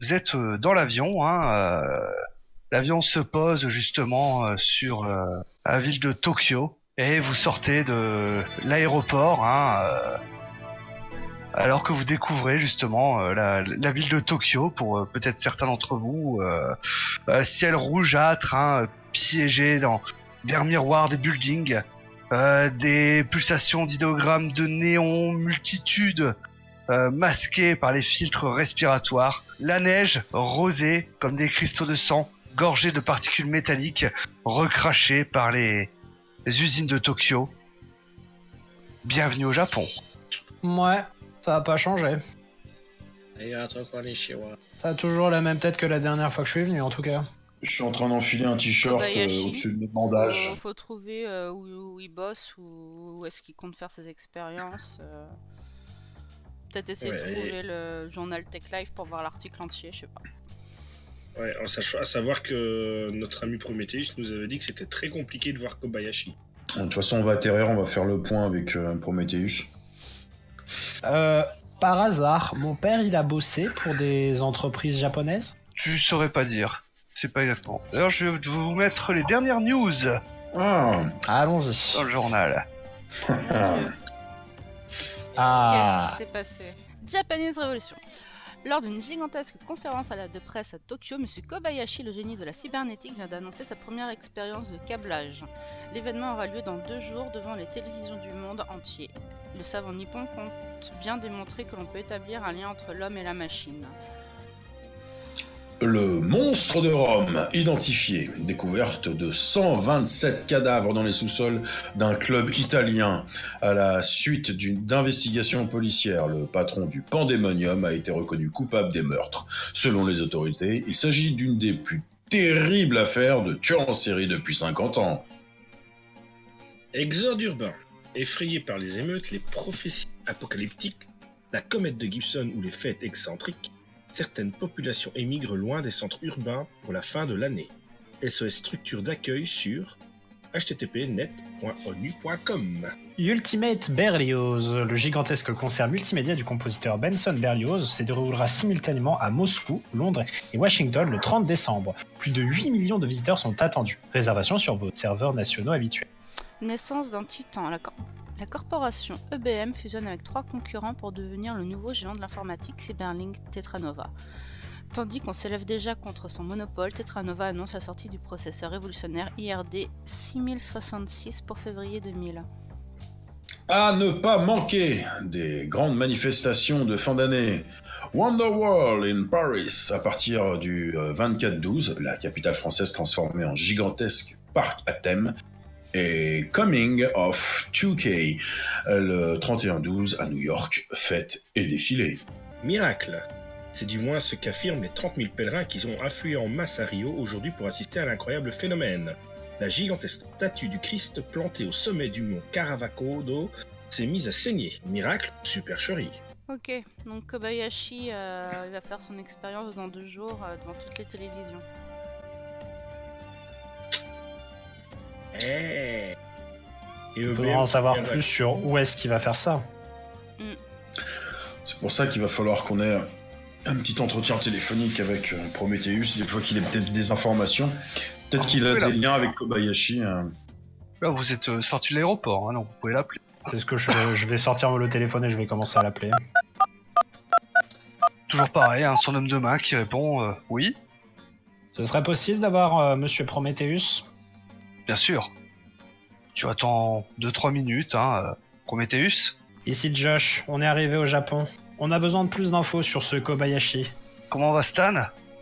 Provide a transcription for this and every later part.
vous êtes dans l'avion, hein, l'avion se pose justement sur la ville de Tokyo et vous sortez de l'aéroport, hein, alors que vous découvrez justement la ville de Tokyo pour peut-être certains d'entre vous, ciel rougeâtre, hein, piégé vers miroir des buildings, des pulsations d'idéogrammes de néon, multitudes masquées par les filtres respiratoires, la neige rosée comme des cristaux de sang, gorgée de particules métalliques recrachées par les usines de Tokyo. Bienvenue au Japon. Ouais, ça a pas changé. Ça a toujours la même tête que la dernière fois que je suis venu, en tout cas. Je suis en train d'enfiler un t-shirt au-dessus de mes bandages. Faut trouver où il bosse ou où est-ce qu'il compte faire ses expériences. Peut-être essayer de trouver le journal Tech Life pour voir l'article entier, je sais pas. Ouais, à savoir que notre ami Prometheus nous avait dit que c'était très compliqué de voir Kobayashi. De toute façon, on va atterrir, on va faire le point avec Prometheus. Par hasard, mon père, il a bossé pour des entreprises japonaises? Je saurais pas dire. C'est pas exactement. D'ailleurs, je vais vous mettre les dernières news Allons-y. dans le journal. Qu'est-ce qui s'est passé? Japanese Revolution. Lors d'une gigantesque conférence de presse à Tokyo, M. Kobayashi, le génie de la cybernétique, vient d'annoncer sa première expérience de câblage. L'événement aura lieu dans 2 jours devant les télévisions du monde entier. Le savant nippon compte bien démontrer que l'on peut établir un lien entre l'homme et la machine. Le monstre de Rome, identifié. Découverte de 127 cadavres dans les sous-sols d'un club italien. À la suite d'investigations policières, le patron du Pandémonium a été reconnu coupable des meurtres. Selon les autorités, il s'agit d'une des plus terribles affaires de tueurs en série depuis 50 ans. Exode urbain. Effrayés par les émeutes, les prophéties apocalyptiques, la comète de Gibson ou les fêtes excentriques, certaines populations émigrent loin des centres urbains pour la fin de l'année. SOS structure d'accueil sur http://net.onu.com. Ultimate Berlioz, le gigantesque concert multimédia du compositeur Benson Berlioz, se déroulera simultanément à Moscou, Londres et Washington le 30 décembre. Plus de 8 millions de visiteurs sont attendus. Réservation sur vos serveurs nationaux habituels. Naissance d'un titan. La corporation EBM fusionne avec 3 concurrents pour devenir le nouveau géant de l'informatique Cyberlink Tetranova. Tandis qu'on s'élève déjà contre son monopole, Tetranova annonce la sortie du processeur révolutionnaire IRD 6066 pour février 2000. À ne pas manquer des grandes manifestations de fin d'année. Wonderworld in Paris, à partir du 24-12, la capitale française transformée en gigantesque parc à thème, et Coming of 2K, le 31-12 à New York, fête et défilé. Miracle. C'est du moins ce qu'affirment les 30 000 pèlerins qui ont afflué en masse à Rio aujourd'hui pour assister à l'incroyable phénomène. La gigantesque statue du Christ plantée au sommet du mont Caravaggio s'est mise à saigner. Miracle, supercherie. Ok, donc Kobayashi va faire son expérience dans 2 jours devant toutes les télévisions. Et Il faudra en savoir plus sur où est-ce qu'il va faire ça. C'est pour ça qu'il va falloir qu'on ait un petit entretien téléphonique avec Prometheus, des fois qu'il ait peut-être des informations. Peut-être qu'il a des liens avec Kobayashi. Là, vous êtes sorti de l'aéroport, hein, donc vous pouvez l'appeler. C'est ce que je vais sortir le téléphone et je vais commencer à l'appeler. Toujours pareil, hein, son homme de main qui répond oui. Ce serait possible d'avoir Monsieur Prometheus? Bien sûr. Tu attends 2-3 minutes, hein, Prometheus. Ici Josh, on est arrivé au Japon. On a besoin de plus d'infos sur ce Kobayashi. Comment va Stan?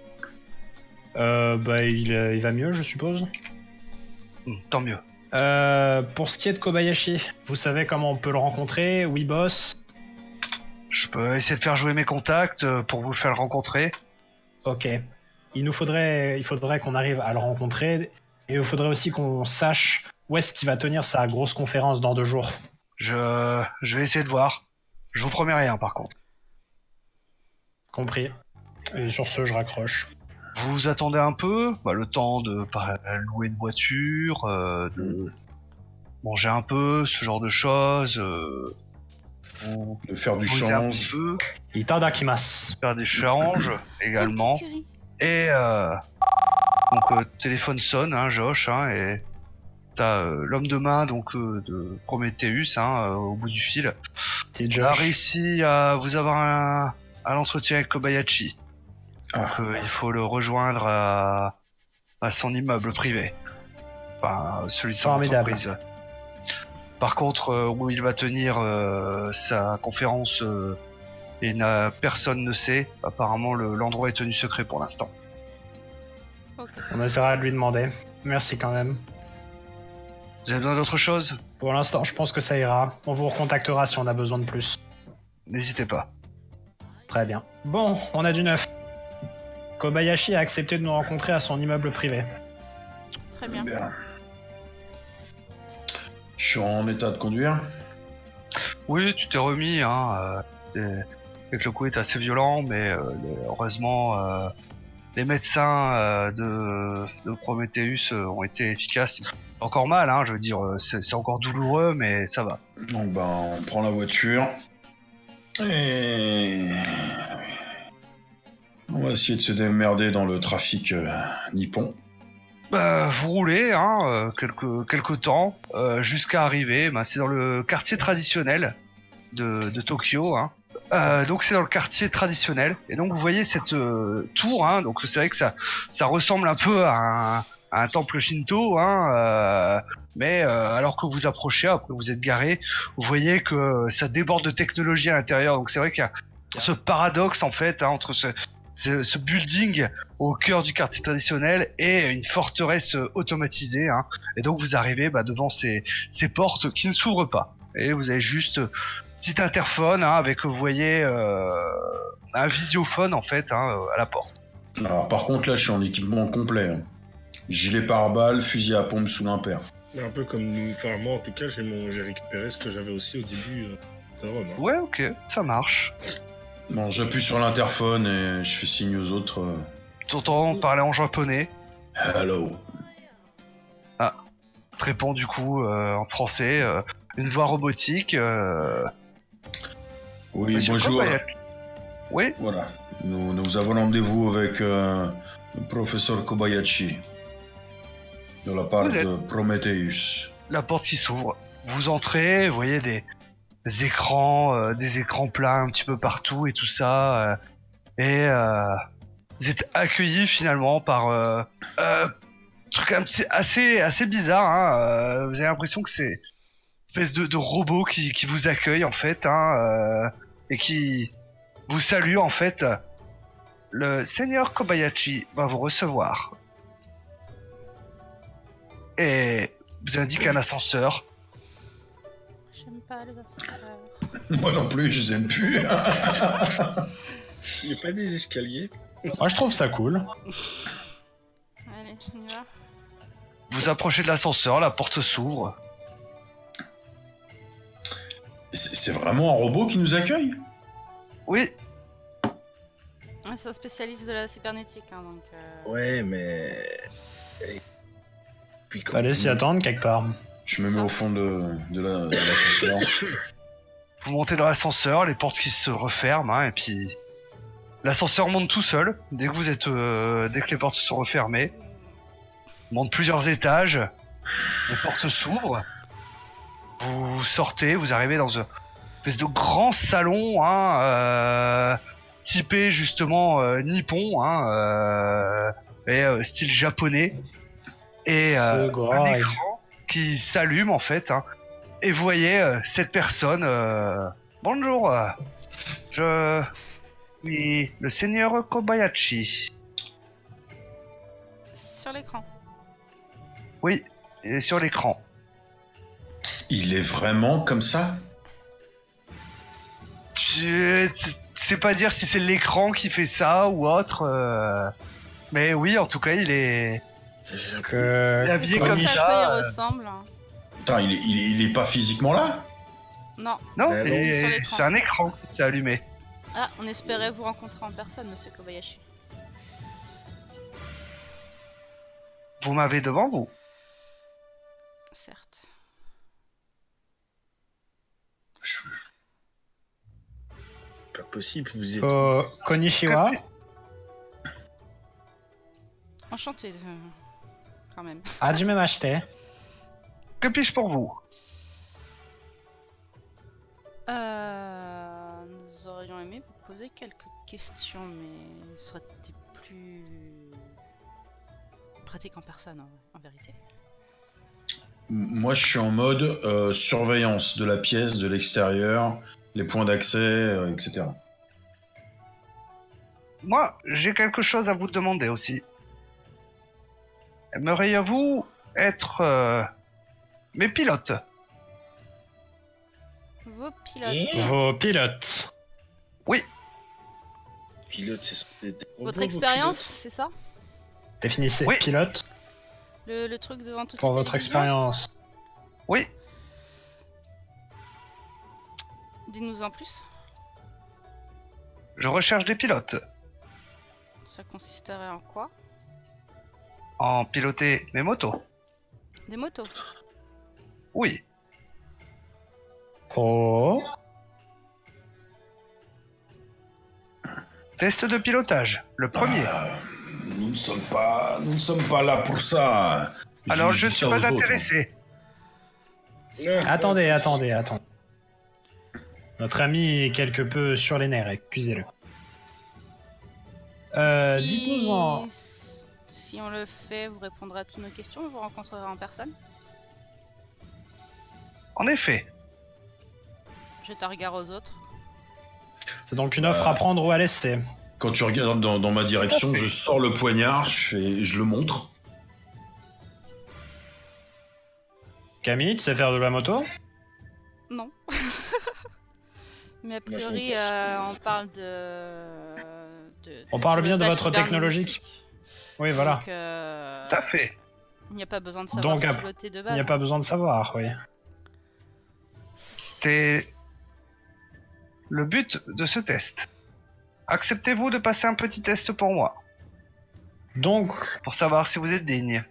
Il va mieux, je suppose. Tant mieux. Pour ce qui est de Kobayashi, vous savez comment on peut le rencontrer? Oui, boss. Je peux essayer de faire jouer mes contacts pour vous faire le rencontrer. Ok. Il faudrait qu'on arrive à le rencontrer. Et il faudrait aussi qu'on sache où est-ce qu'il va tenir sa grosse conférence dans 2 jours. Je vais essayer de voir. Je vous promets rien, par contre. Compris. Et sur ce, je raccroche. Vous attendez un peu, le temps de louer une voiture, de manger un peu, ce genre de choses. de faire du poser un change. petit peu, Itadakimasu. faire des changes également. Petite Et donc téléphone sonne, hein, Josh, hein, et t'as l'homme de main donc de Prometheus au bout du fil. Petit On a Josh. réussi à vous avoir un entretien avec Kobayashi. Donc Ah, il faut le rejoindre à son immeuble privé. Enfin, celui de son Formidable. entreprise. Par contre, où il va tenir sa conférence, personne ne sait. Apparemment, l'endroit est tenu secret pour l'instant. Ok. On essaiera de lui demander. Merci quand même. Vous avez besoin d'autre chose? Pour l'instant, je pense que ça ira. On vous recontactera si on a besoin de plus. N'hésitez pas. Très bien. Bon, on a du neuf. Kobayashi a accepté de nous rencontrer à son immeuble privé. Très bien. Je suis en état de conduire. Oui, tu t'es remis. Le coup est assez violent, mais heureusement, les médecins de Prometheus ont été efficaces. Encore mal, hein, je veux dire, c'est encore douloureux, mais ça va. Donc on prend la voiture et on va essayer de se démerder dans le trafic nippon. Vous roulez quelques temps jusqu'à arriver. C'est dans le quartier traditionnel de Tokyo. Donc c'est dans le quartier traditionnel. Et donc vous voyez cette tour. Donc c'est vrai que ça ressemble un peu à un temple Shinto. Mais alors que vous approchez, après vous êtes garé, vous voyez que ça déborde de technologie à l'intérieur. Donc c'est vrai qu'il y a ce paradoxe en fait entre ce building au cœur du quartier traditionnel et une forteresse automatisée. Et donc vous arrivez devant ces portes qui ne s'ouvrent pas. Et vous avez juste petit interphone avec, vous voyez, un visiophone en fait à la porte. Alors par contre là je suis en équipement complet. Gilet pare-balles, fusil à pompe sous l'impair. Un peu comme nous. Enfin, moi en tout cas, j'ai récupéré ce que j'avais aussi au début de Rome. Ouais, ok, ça marche. Bon, j'appuie sur l'interphone et je fais signe aux autres. T'entends parler en japonais. Hello. Te répond du coup en français. Une voix robotique. Oui, Monsieur bonjour. Kobayashi. Oui, Voilà. Nous avons rendez-vous avec le professeur Kobayashi de la part Vous êtes- de Prometheus. la porte qui s'ouvre. Vous entrez, vous voyez des écrans plats un petit peu partout et tout ça. Et vous êtes accueillis finalement par truc assez bizarre. Vous avez l'impression que c'est une espèce de robot qui vous accueille en fait et qui vous salue en fait. Le seigneur Kobayashi va vous recevoir et vous indique un ascenseur. J'aime pas les ascenseurs. Moi non plus, je les aime plus. Il n'y a pas des escaliers. Moi, je trouve ça cool. Allez, on y va. Vous approchez de l'ascenseur, la porte s'ouvre. C'est vraiment un robot qui nous accueille? Oui, C'est un spécialiste de la cybernétique, donc... Ouais, mais. Et puis quand Allez s'y attendre quelque part. Je me mets au fond de l'ascenseur. vous montez dans l'ascenseur, les portes qui se referment, et puis l'ascenseur monte tout seul. Dès que les portes se sont refermées, il monte plusieurs étages, les portes s'ouvrent. Vous sortez, vous arrivez dans une espèce de grand salon, typé justement nippon, et style japonais, et Ce grand, un ouais. écran qui s'allume en fait, et vous voyez cette personne. Bonjour, je suis le seigneur Kobayashi. Sur l'écran. Oui, il est sur l'écran. Il est vraiment comme ça? Je sais pas dire si c'est l'écran qui fait ça ou autre, mais oui, en tout cas, il est habillé Comme comme ça, ça. il ressemble. Attends, il est pas physiquement là? Non. Non, Bah non, sur l'écran. c'est un écran qui s'est allumé. Ah, on espérait vous rencontrer en personne, monsieur Kobayashi. Vous m'avez devant vous. Certes. Pas possible, vous êtes... Konnichiwa. Enchanté, quand même. Hajime mashite. Que puis-je pour vous? Nous aurions aimé vous poser quelques questions, mais ce serait plus pratique en personne, en vérité. Moi, je suis en mode surveillance de la pièce, de l'extérieur, les points d'accès, etc. Moi, j'ai quelque chose à vous demander aussi. Aimeriez-vous être mes pilotes? Vos pilotes. Vos pilotes. Oui. Pilote, c'est... Votre expérience, c'est ça? Définissez Oui. pilote Le truc devant toute pour la votre télévision? expérience. Oui. Dis-nous en plus. Je recherche des pilotes. Ça consisterait en quoi? En piloter mes motos. Des motos. Oui. Oh. Test de pilotage. Le premier. Nous ne sommes pas là pour ça. Alors je ne dis suis ça pas aux autres. intéressé. Attendez. Notre ami est quelque peu sur les nerfs, excusez-le. Dites-nous-en. Si on le fait, vous répondrez à toutes nos questions, vous rencontrerez en personne. En effet. Jette un regard aux autres. C'est donc une offre à prendre ou à laisser. Quand tu regardes dans ma direction, je sors le poignard, je le montre. Camille, tu sais faire de la moto? Non. Mais a Moi, je priori, m'en on parle de On parle bien de pilotage votre technologique. Oui, voilà. Donc, Tout à fait. il n'y a pas besoin de savoir Donc, piloter de Il base. n'y a pas besoin de savoir, oui. C'est le but de ce test. Acceptez-vous de passer un petit test pour moi, Donc, pour savoir si vous êtes digne?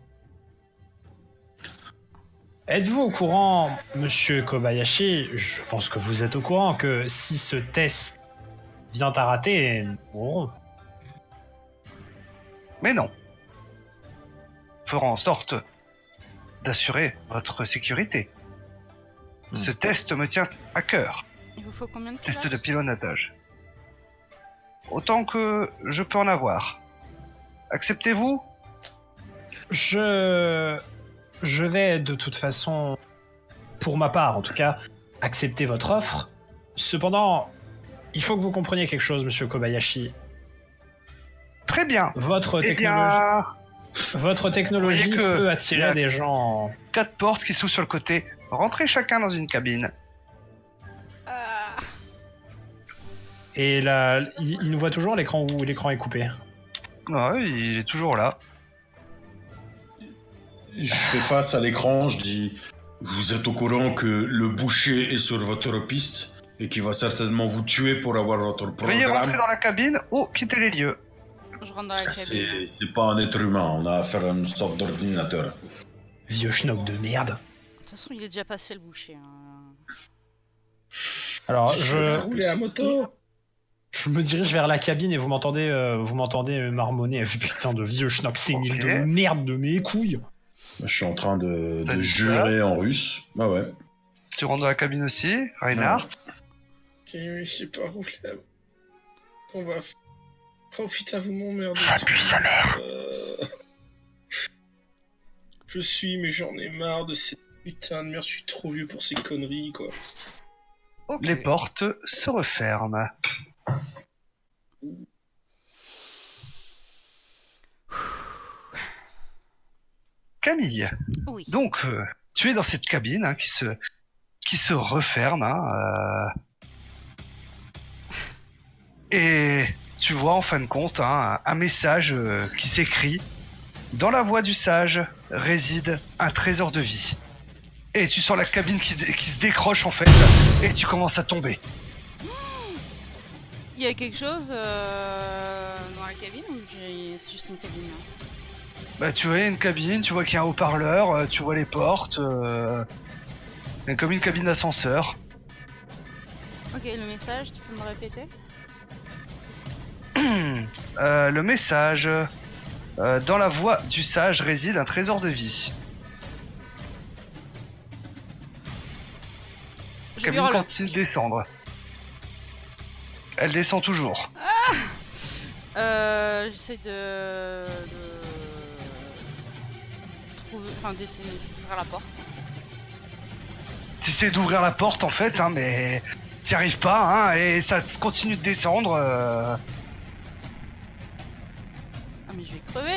êtes-vous au courant, monsieur Kobayashi, je pense que vous êtes au courant que si ce test vient à rater, nous mourrons. Mais non. Ferons en sorte d'assurer votre sécurité. Ce test me tient à cœur. Il vous faut combien de Test de pilotes? pilotage. Autant que je peux en avoir. Acceptez-vous? Je vais de toute façon, pour ma part en tout cas, accepter votre offre. Cependant, il faut que vous compreniez quelque chose, monsieur Kobayashi. Très bien. Votre Eh technologie Vous voyez que peut il y attirer a- des gens. 4 portes qui s'ouvrent sur le côté. Rentrez chacun dans une cabine. Ah, Et là, il nous voit toujours l'écran où l'écran est coupé. Ouais, il est toujours là. Je fais face à l'écran, je dis vous êtes au courant que le boucher est sur votre piste et qu'il va certainement vous tuer pour avoir votre Veuillez rentrer programme. dans la cabine ou quitter les lieux. je rentre dans la cabine. C'est pas un être humain, on a affaire à une sorte d'ordinateur. Vieux schnock de merde. De toute façon, il est déjà passé le boucher. Hein. Alors, Rouler à moto. je me dirige vers la cabine et vous m'entendez marmonner. Putain de vieux schnock sénile Ok. de merde de mes couilles. Je suis en train de T'as dit jurer ça en russe. Bah ouais. Tu rentres dans la cabine aussi, Reinhardt. Ok, mais je sais pas rouler à... On va... Oh putain, vous m'emmerdez. Ça pue sa mère. Je suis, mais j'en ai marre de cette putain de merde. Je suis trop vieux pour ces conneries, quoi. Les portes se referment. Camille, Oui. donc tu es dans cette cabine hein, qui se referme et tu vois en fin de compte un message qui s'écrit: dans la voix du sage réside un trésor de vie. Et tu sens la cabine qui se décroche en fait et tu commences à tomber. Il y a quelque chose dans la cabine ou c'est juste une cabine hein? Bah tu vois une cabine, tu vois qu'il y a un haut-parleur, tu vois les portes, comme une cabine d'ascenseur. Ok, le message, tu peux me répéter? Le message. Dans la voix du sage réside un trésor de vie. Je Cabine hurle. continue de descendre. Elle descend toujours. J'essaie de trouver, enfin d'essayer d'ouvrir la porte. T'essaies d'ouvrir la porte en fait, hein, mais t'y arrives pas, hein, et ça continue de descendre. Ah mais je vais crever.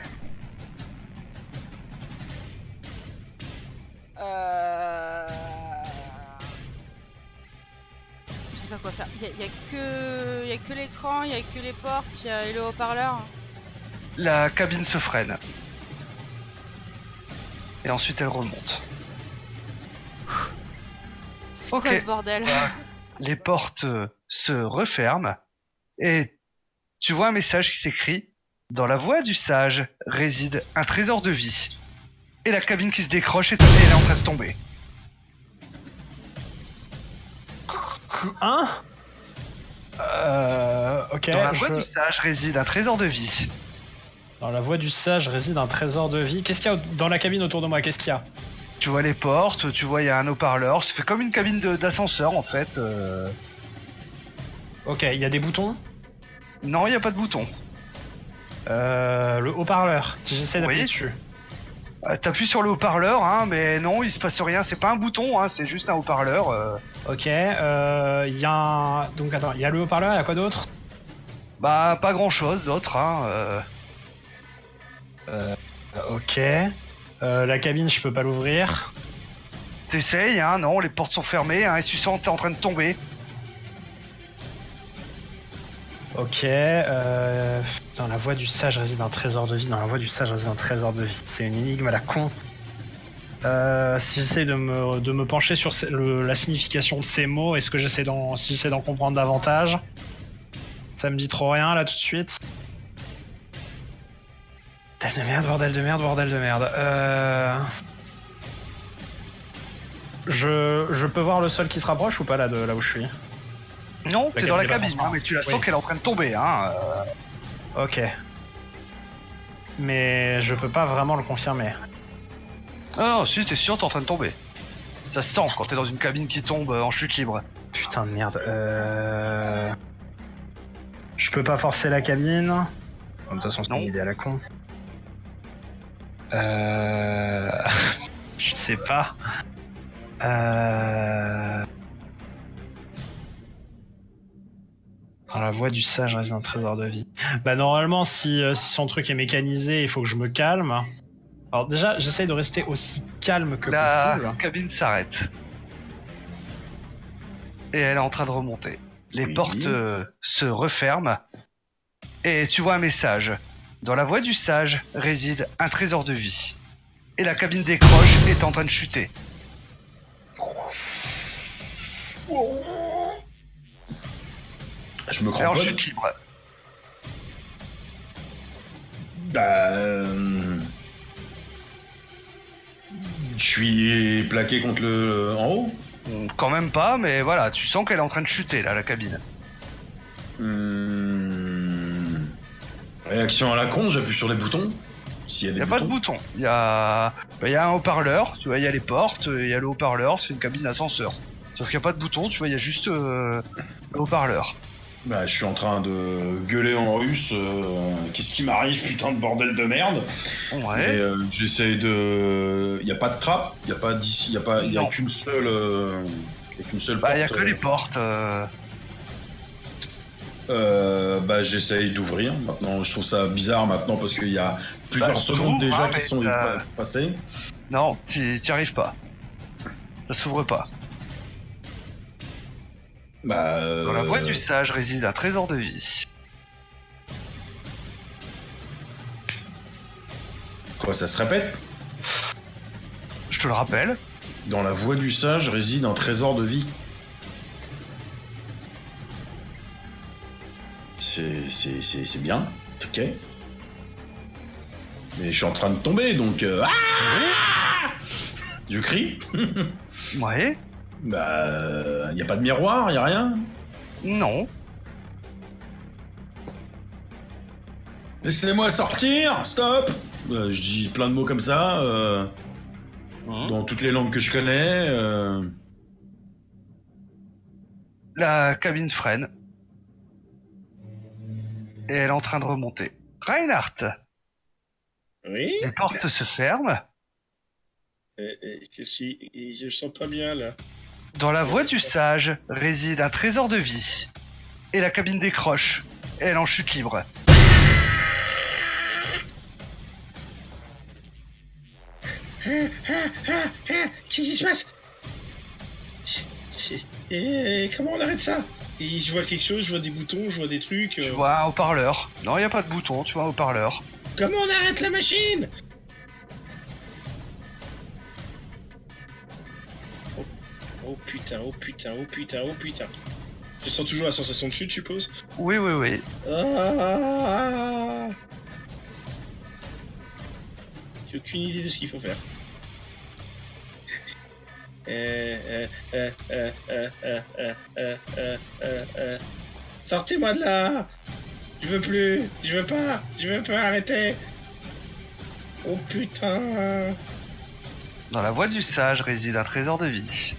Je sais pas quoi faire. Y a que l'écran, y a que les portes, et le haut-parleur. La cabine se freine. Et ensuite elle remonte. C'est quoi Ok. ce bordel? Les portes se referment et tu vois un message qui s'écrit: dans la voix du sage réside un trésor de vie. Et la cabine qui se décroche et elle est en train de tomber. Hein? Ok. Dans la voix du sage réside un trésor de vie. Dans la voix du sage réside un trésor de vie. Qu'est-ce qu'il y a dans la cabine autour de moi? Qu'est-ce qu'il y a? Tu vois les portes, tu vois il y a un haut-parleur, ça fait comme une cabine d'ascenseur en fait. Ok, il y a des boutons. Non, il n'y a pas de bouton. Le haut-parleur. Si j'essaie d'appuyer Oui. dessus. T'appuies sur le haut-parleur, hein, mais non, il se passe rien, c'est pas un bouton, hein, c'est juste un haut-parleur. Ok. Il y a un... Donc attends, il y a le haut-parleur, il y a quoi d'autre? Bah, pas grand-chose d'autre, hein. Ok. La cabine, je peux pas l'ouvrir. T'essayes, hein, non, les portes sont fermées, hein, et tu sens que t'es en train de tomber. Ok. Dans la voix du sage réside un trésor de vie. Dans la voix du sage réside un trésor de vie. C'est une énigme à la con. Si j'essaie de me pencher sur la signification de ces mots, est-ce que si j'essaie d'en comprendre davantage? Ça me dit trop rien là tout de suite. Bordel de merde, bordel de merde, bordel de merde. Je peux voir le sol qui se rapproche ou pas là de là où je suis? Non, t'es dans la cabine, hein, mais tu la Oui. sens qu'elle est en train de tomber, hein. Ok. Mais je peux pas vraiment le confirmer. Ah non, si, t'es sûr, t'es en train de tomber. Ça se sent quand t'es dans une cabine qui tombe en chute libre. Putain de merde. Je peux pas forcer la cabine. De toute façon, c'est Non. une idée à la con. Je sais pas. Dans la voix du sage réside un trésor de vie. Bah normalement, si son truc est mécanisé, il faut que je me calme. Alors déjà, j'essaye de rester aussi calme que La possible. cabine s'arrête. Et elle est en train de remonter. Les Oui. portes se referment. Et tu vois un message. Dans la voix du sage réside un trésor de vie. Et la cabine décroche et est en train de chuter. Je me Elle est en cramponne. chute libre. Bah, je suis plaqué contre le en haut. Quand même pas, mais voilà, tu sens qu'elle est en train de chuter là, la cabine. Réaction à la con, j'appuie sur les boutons. S'il y a Il des n'y a pas de boutons. bouton. Il y a un haut-parleur, tu vois, il y a les portes, il y a le haut-parleur, c'est une cabine d'ascenseur. Sauf qu'il n'y a pas de bouton, tu vois, il y a juste le haut-parleur. Bah, je suis en train de gueuler en russe. Qu'est-ce qui m'arrive, putain de bordel de merde. Ouais. Et j'essaye de. Il y a pas de trappe. Il y a pas d'ici. Il y a pas. Il y a Non. qu'une seule. Il y a qu'une seule Bah, il y a porte, que les portes. Bah, j'essaye d'ouvrir. Maintenant, je trouve ça bizarre maintenant parce qu'il y a plusieurs Bah, secondes t'ouvres, déjà hein, qui mais sont t'as- passées. Non, t'y arrives pas. Ça s'ouvre pas. Bah. Dans la voix du sage réside un trésor de vie. Quoi, ça se répète? Je te le rappelle. Dans la voix du sage réside un trésor de vie. C'est bien, ok. Mais je suis en train de tomber, donc... Je crie. Ouais. Bah, y a pas de miroir, y a rien. Non. Laissez-moi sortir, stop. Je dis plein de mots comme ça, dans toutes les langues que je connais. La cabine freine. Et elle est en train de remonter. Reinhardt, Oui. les portes se ferment. Je sens pas bien là. Dans la voie du sage réside un trésor de vie. Et la cabine décroche. Et elle en chute libre. Qu'est-ce qui se passe? Comment on arrête ça? Et je vois quelque chose, je vois des boutons, je vois des trucs. Tu vois un haut-parleur. Non, il n'y a pas de bouton, tu vois un haut-parleur. Comment on arrête la machine? Oh putain, oh putain, oh putain, oh putain. Je sens toujours la sensation de chute, je suppose. Oui, oui, oui. Ah. J'ai aucune idée de ce qu'il faut faire. Sortez-moi de là! Je veux plus! Je veux pas arrêter! Oh putain! Dans la voie du sage réside un trésor de vie.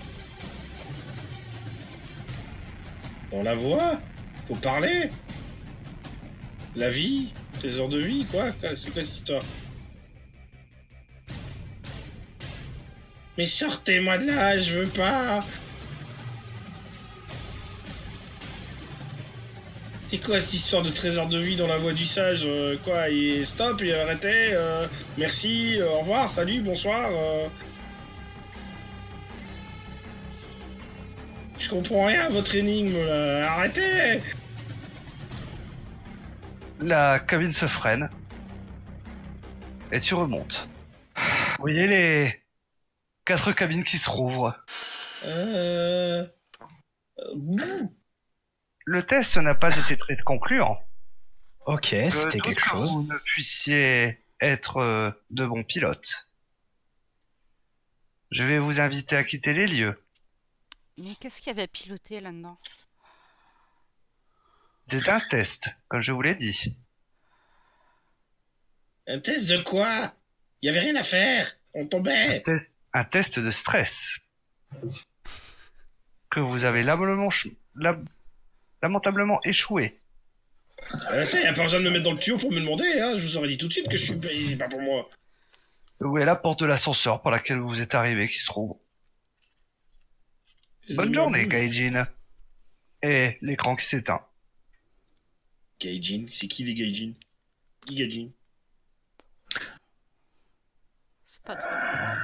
Dans la voix? Faut parler? La vie? Trésor de vie? Quoi? C'est quoi cette histoire? Mais sortez-moi de là, je veux pas. C'est quoi cette histoire de trésor de vie dans la voie du sage? Quoi, stop, il a arrêté, merci, au revoir, salut, bonsoir. Je comprends rien à votre énigme là, arrêtez. La cabine se freine. Et tu remontes. Vous voyez les 4 cabines qui se rouvrent. Le test n'a pas été très concluant. Ok, Que c'était quelque d'autres chose. vous ne puissiez être de bons pilotes. Je vais vous inviter à quitter les lieux. Mais qu'est-ce qu'il y avait à piloter là-dedans? C'est un test, comme je vous l'ai dit. Un test de quoi? Il y avait rien à faire, on tombait. Un test de stress. Que vous avez lamentablement échoué. Ça, y a pas besoin de me mettre dans le tuyau pour me demander, hein. Je vous aurais dit tout de suite que je suis payé, c'est pas pour moi. Où est la porte de l'ascenseur par laquelle vous êtes arrivé qui se rouvre. Bonne journée, Gaijin. Et l'écran qui s'éteint. Gaijin, c'est qui les Gaijin? Qui Gaijin? C'est pas trop.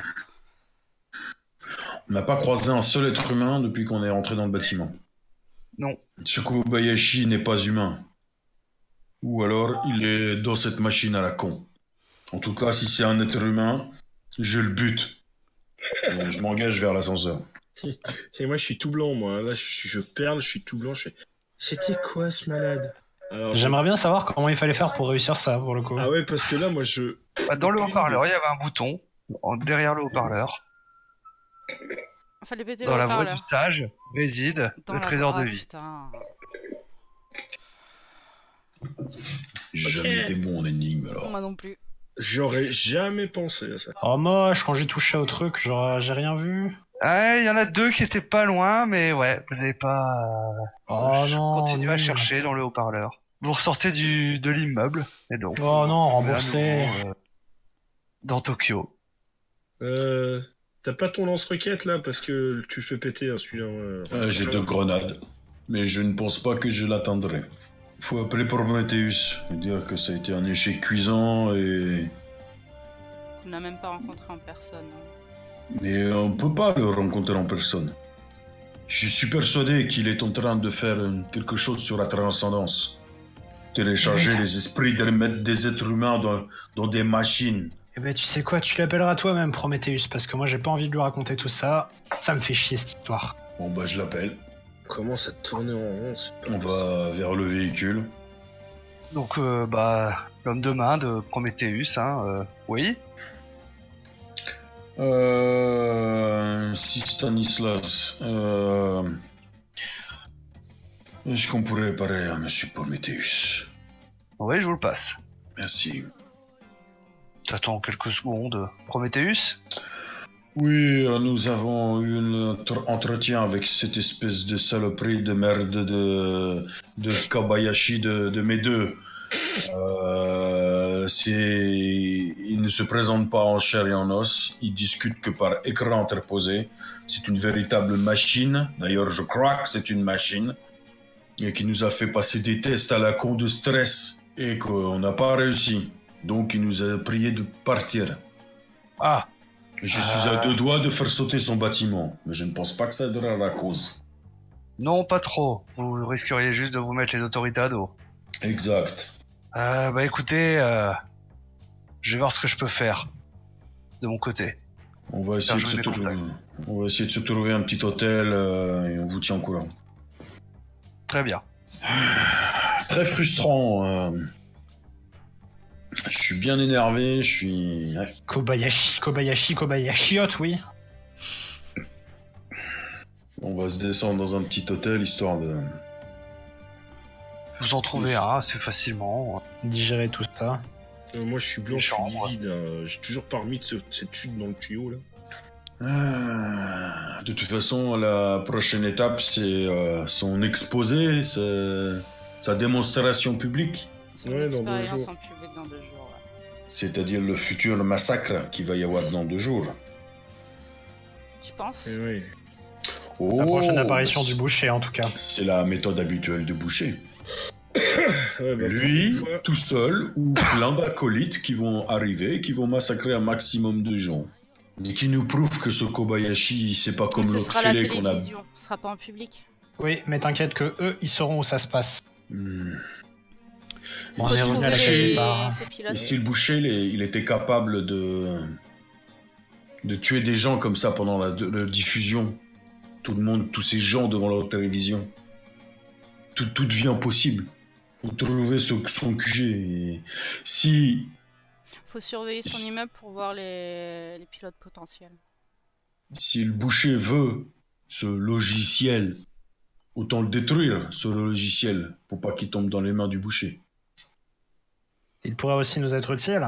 On n'a pas croisé un seul être humain depuis qu'on est rentré dans le bâtiment. Non. Ce Kobayashi n'est pas humain. Ou alors, il est dans cette machine à la con. En tout cas, si c'est un être humain, je le bute. Et je m'engage vers l'ascenseur. Et moi, je suis tout blanc, moi. Là, je perle, je suis tout blanc. Je fais... C'était quoi, ce malade? Alors, J'aimerais bien savoir comment il fallait faire pour réussir ça, pour le coup. Ah ouais, parce que là, moi, je... Dans le haut-parleur, il y avait un bouton. Derrière le haut-parleur. Fallait péter Dans le la voie haut-parleur. du sage réside Dans le la trésor voie- de ah, vie. putain. J'ai jamais été bon en énigme, alors. Moi non plus. J'aurais jamais pensé à ça. Oh moche, quand j'ai touché au truc, genre j'ai rien vu. Il y en a 2 qui étaient pas loin, mais ouais, vous avez pas... Oh Je non. continue à nul. chercher dans le haut-parleur. Vous ressortez de l'immeuble, et donc... Oh non, on est à remboursé. nouveau, dans Tokyo. T'as pas ton lance-roquette, là, parce que tu fais péter, hein, celui-là. J'ai 2 grenades. Mais je ne pense pas que je l'atteindrai. Faut appeler Prometheus et dire que ça a été un échec cuisant et... On n'a même pas rencontré en personne. Mais on peut pas le rencontrer en personne. Je suis persuadé qu'il est en train de faire quelque chose sur la transcendance. Télécharger les esprits des êtres humains dans des machines. Eh ben tu sais quoi, tu l'appelleras toi-même Prometheus, parce que moi j'ai pas envie de lui raconter tout ça. Ça me fait chier cette histoire. Bon bah je l'appelle. Commence à tourner en rond, c'est pas On va vers le véhicule. Donc, l'homme de main de Prometheus, oui. Si Stanislas, est-ce qu'on pourrait parler à Monsieur Prometheus? Oui, je vous le passe. Merci. T'attends quelques secondes. Prometheus? Oui, nous avons eu un entretien avec cette espèce de saloperie de merde de Kobayashi de mes deux. Il ne se présente pas en chair et en os, il discute que par écran interposé. C'est une véritable machine, d'ailleurs je crois que c'est une machine, et qui nous a fait passer des tests à la con de stress, et qu'on n'a pas réussi. Donc il nous a prié de partir. Ah, Et je suis à 2 doigts de faire sauter son bâtiment, mais je ne pense pas que ça aidera la cause. non, pas trop. Vous risqueriez juste de vous mettre les autorités à dos. Exact. Bah écoutez, je vais voir ce que je peux faire de mon côté. On va essayer, on va essayer de se trouver un petit hôtel et on vous tient au courant. Très bien. Très frustrant. Je suis bien énervé, je suis... Ouais. Kobayashi, oui. On va se descendre dans un petit hôtel histoire de... Vous en trouvez un assez facilement. Digérer tout ça. Moi je suis blanc, je suis Chambre. livide. J'ai toujours pas remis de cette chute dans le tuyau là. De toute façon, la prochaine étape, c'est son exposé, sa démonstration publique. C'est Ouais, une dans 2 expérience jours. en public dans 2 jours. Ouais. C'est-à-dire le futur massacre qu'il va y avoir dans 2 jours. Tu penses? Eh oui. Oh, La prochaine apparition du boucher, en tout cas. C'est la méthode habituelle de Boucher. Ouais, bah, Lui, pour une fois- tout seul, ou plein d'acolytes qui vont arriver, qui vont massacrer un maximum de gens. Et qui nous prouve que ce Kobayashi, c'est pas comme Mais ce l'autre sera la fêlé qu'on a... télévision, ce sera pas en public. Oui, mais t'inquiète que eux, ils sauront où ça se passe. Hmm. Bon, on Faut est revenu à la trouver case les- départ. ces pilotes. Et si le Boucher, il était capable de tuer des gens comme ça pendant la diffusion, tout le monde, tous ces gens devant leur télévision, tout devient possible. Faut trouver son QG. Et si Faut surveiller son immeuble pour voir les pilotes potentiels. le Boucher veut ce logiciel, autant le détruire, ce logiciel, pour pas qu'il tombe dans les mains du Boucher. Il pourrait aussi nous être utile.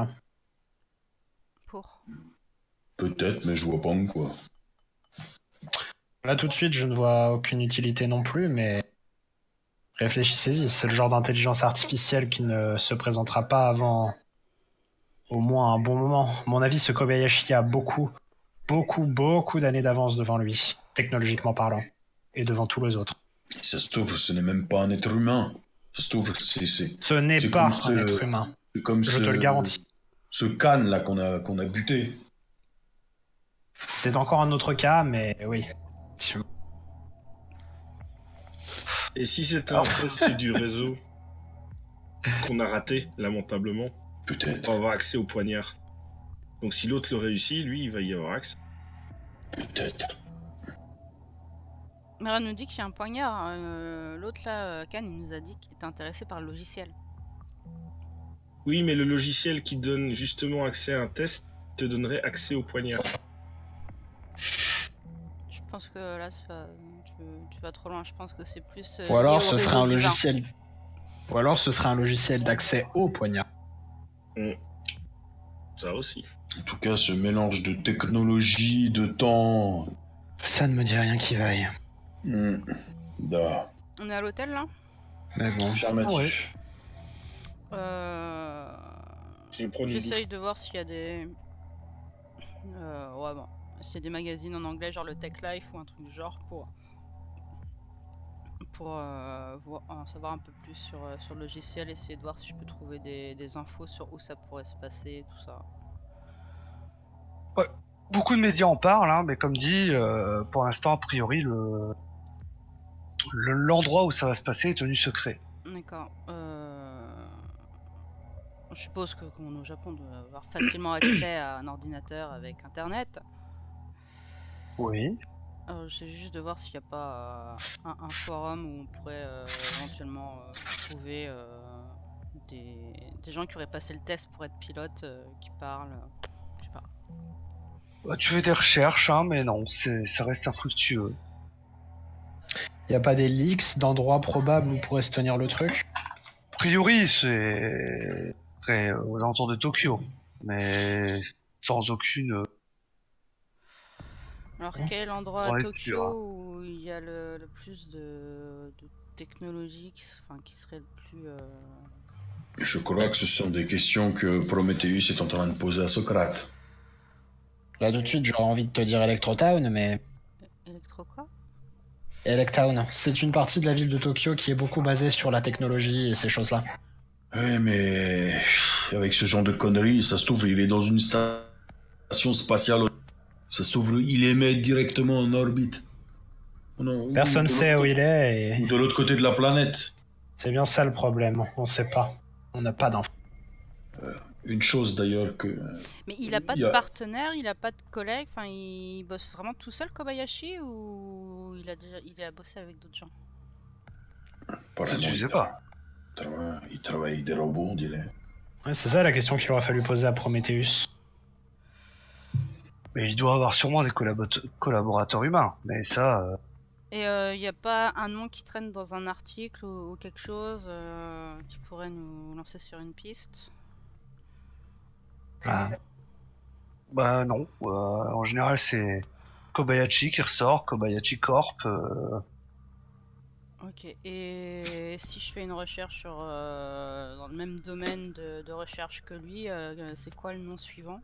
Pour. Peut-être, mais je vois pas en quoi. Là, tout de suite, je ne vois aucune utilité non plus, mais réfléchissez-y. C'est le genre d'intelligence artificielle qui ne se présentera pas avant au moins un bon moment. À mon avis, ce Kobayashi a beaucoup d'années d'avance devant lui, technologiquement parlant, et devant tous les autres. Ça se trouve, ce n'est même pas un être humain. Ça se trouve, c'est Ce n'est c'est pas comme un être humain. comme Je te le garantis. Ce Khan là qu'on a buté. C'est encore un autre cas, mais oui. Et si c'était un test du réseau qu'on a raté, lamentablement, Peut-être, pour avoir accès au poignard. Donc si l'autre le réussit, lui, il va y avoir accès. peut-être. Mera nous dit qu'il y a un poignard. L'autre là, Khan, il nous a dit qu'il était intéressé par le logiciel. Oui, mais le logiciel qui donne justement accès à un test te donnerait accès au poignard. Je pense que là, tu vas trop loin. Je pense que c'est plus. Ou alors, lié au ce serait un réseau divin. logiciel. Ou alors, ce serait un logiciel d'accès au poignard. Ça aussi. En tout cas, ce mélange de technologie, de temps. Ça ne me dit rien qui vaille. Da. On est à l'hôtel là. Mais bon. Affirmatif. Je vais prendre une douche. J'essaye de voir s'il y a des. Ouais, bon. S'il y a des magazines en anglais, genre le Tech Life ou un truc du genre, pour en savoir un peu plus sur le logiciel, essayer de voir si je peux trouver des infos sur où ça pourrait se passer, tout ça. Beaucoup de médias en parlent, hein, mais comme dit, pour l'instant, a priori, l'endroit où ça va se passer est tenu secret. D'accord. Je suppose que comme on est au Japon, on doit avoir facilement accès à un ordinateur avec internet. Oui. J'essaie juste de voir s'il n'y a pas un forum où on pourrait éventuellement trouver des gens qui auraient passé le test pour être pilote, qui parlent. Je sais pas. Bah, tu fais des recherches, hein, mais non, ça reste infructueux. Y a pas des leaks d'endroits probables où pourrait se tenir le truc? A priori, c'est près, aux alentours de Tokyo, mais sans aucune. Alors, quel endroit On à est Tokyo sûr, hein. où il y a le plus de technologie qui serait le plus. Je crois que ce sont des questions que Prometheus est en train de poser à Socrate. Là tout de suite, j'aurais envie de te dire Electrotown, mais Électro quoi? Electown, c'est une partie de la ville de Tokyo qui est beaucoup basée sur la technologie et ces choses-là. Oui, mais avec ce genre de conneries, ça se trouve, il est dans une station spatiale. Ça se trouve, il émet directement en orbite. Non, Personne sait où il est ou et de l'autre côté de la planète. c'est bien ça le problème. On sait pas. On n'a pas d'infos. Une chose d'ailleurs que... Mais il a pas Il y de a- partenaire, il a pas de collègue, enfin il bosse vraiment tout seul Kobayashi ou il a bossé avec d'autres gens? apparemment, Je sais pas. Il travaille avec des robots, on dirait. Ouais, c'est ça la question qu'il aurait fallu poser à Prometheus. Mais il doit avoir sûrement des collaborateurs humains. Mais ça, Et il y a pas un nom qui traîne dans un article ou quelque chose qui pourrait nous lancer sur une piste? Ah. bah non. En général, c'est Kobayashi qui ressort, Kobayashi Corp. Ok, et si je fais une recherche sur, dans le même domaine de recherche que lui, c'est quoi le nom suivant?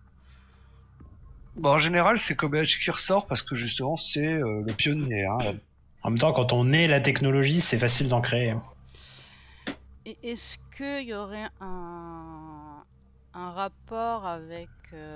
Bah, en général, c'est Kobayashi qui ressort parce que justement, c'est le pionnier. Hein. En même temps, quand on est la technologie, c'est facile d'en créer. Et est-ce qu'il y aurait un rapport avec...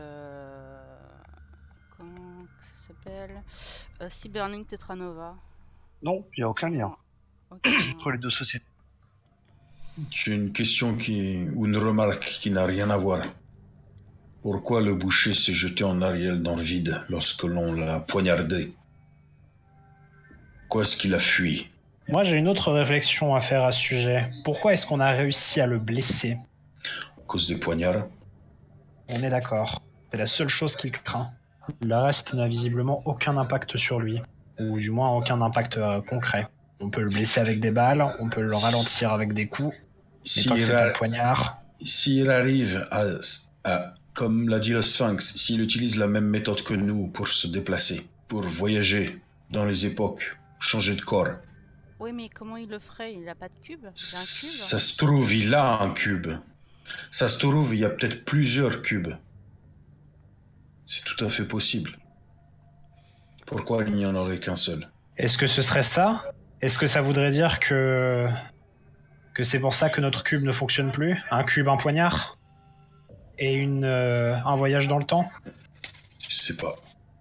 comment ça s'appelle? Cyberlink Tetranova? Non, il n'y a aucun lien Ok, entre les deux sociétés. J'ai une question ou une remarque qui n'a rien à voir. Pourquoi le boucher s'est jeté en arrière dans le vide lorsque l'on l'a poignardé? Pourquoi est-ce qu'il a fui? Moi, j'ai une autre réflexion à faire à ce sujet. Pourquoi est-ce qu'on a réussi à le blesser? À cause des poignards? On est d'accord. C'est la seule chose qu'il craint. Le reste n'a visiblement aucun impact sur lui. Ou du moins aucun impact concret. On peut le blesser avec des balles, on peut le ralentir avec des coups, mais tant que c'est pas le poignard... S'il arrive comme l'a dit le Sphinx, s'il utilise la même méthode que nous pour se déplacer, pour voyager dans les époques, changer de corps, oui, mais comment il le ferait? Il a pas de cube? Il a un cube? ça se trouve, il a un cube. Ça se trouve, il y a peut-être plusieurs cubes. C'est tout à fait possible. Pourquoi il n'y en aurait qu'un seul? Est-ce que ce serait ça? Est-ce que ça voudrait dire que c'est pour ça que notre cube ne fonctionne plus? Un cube, un poignard? Et un voyage dans le temps? Je sais pas.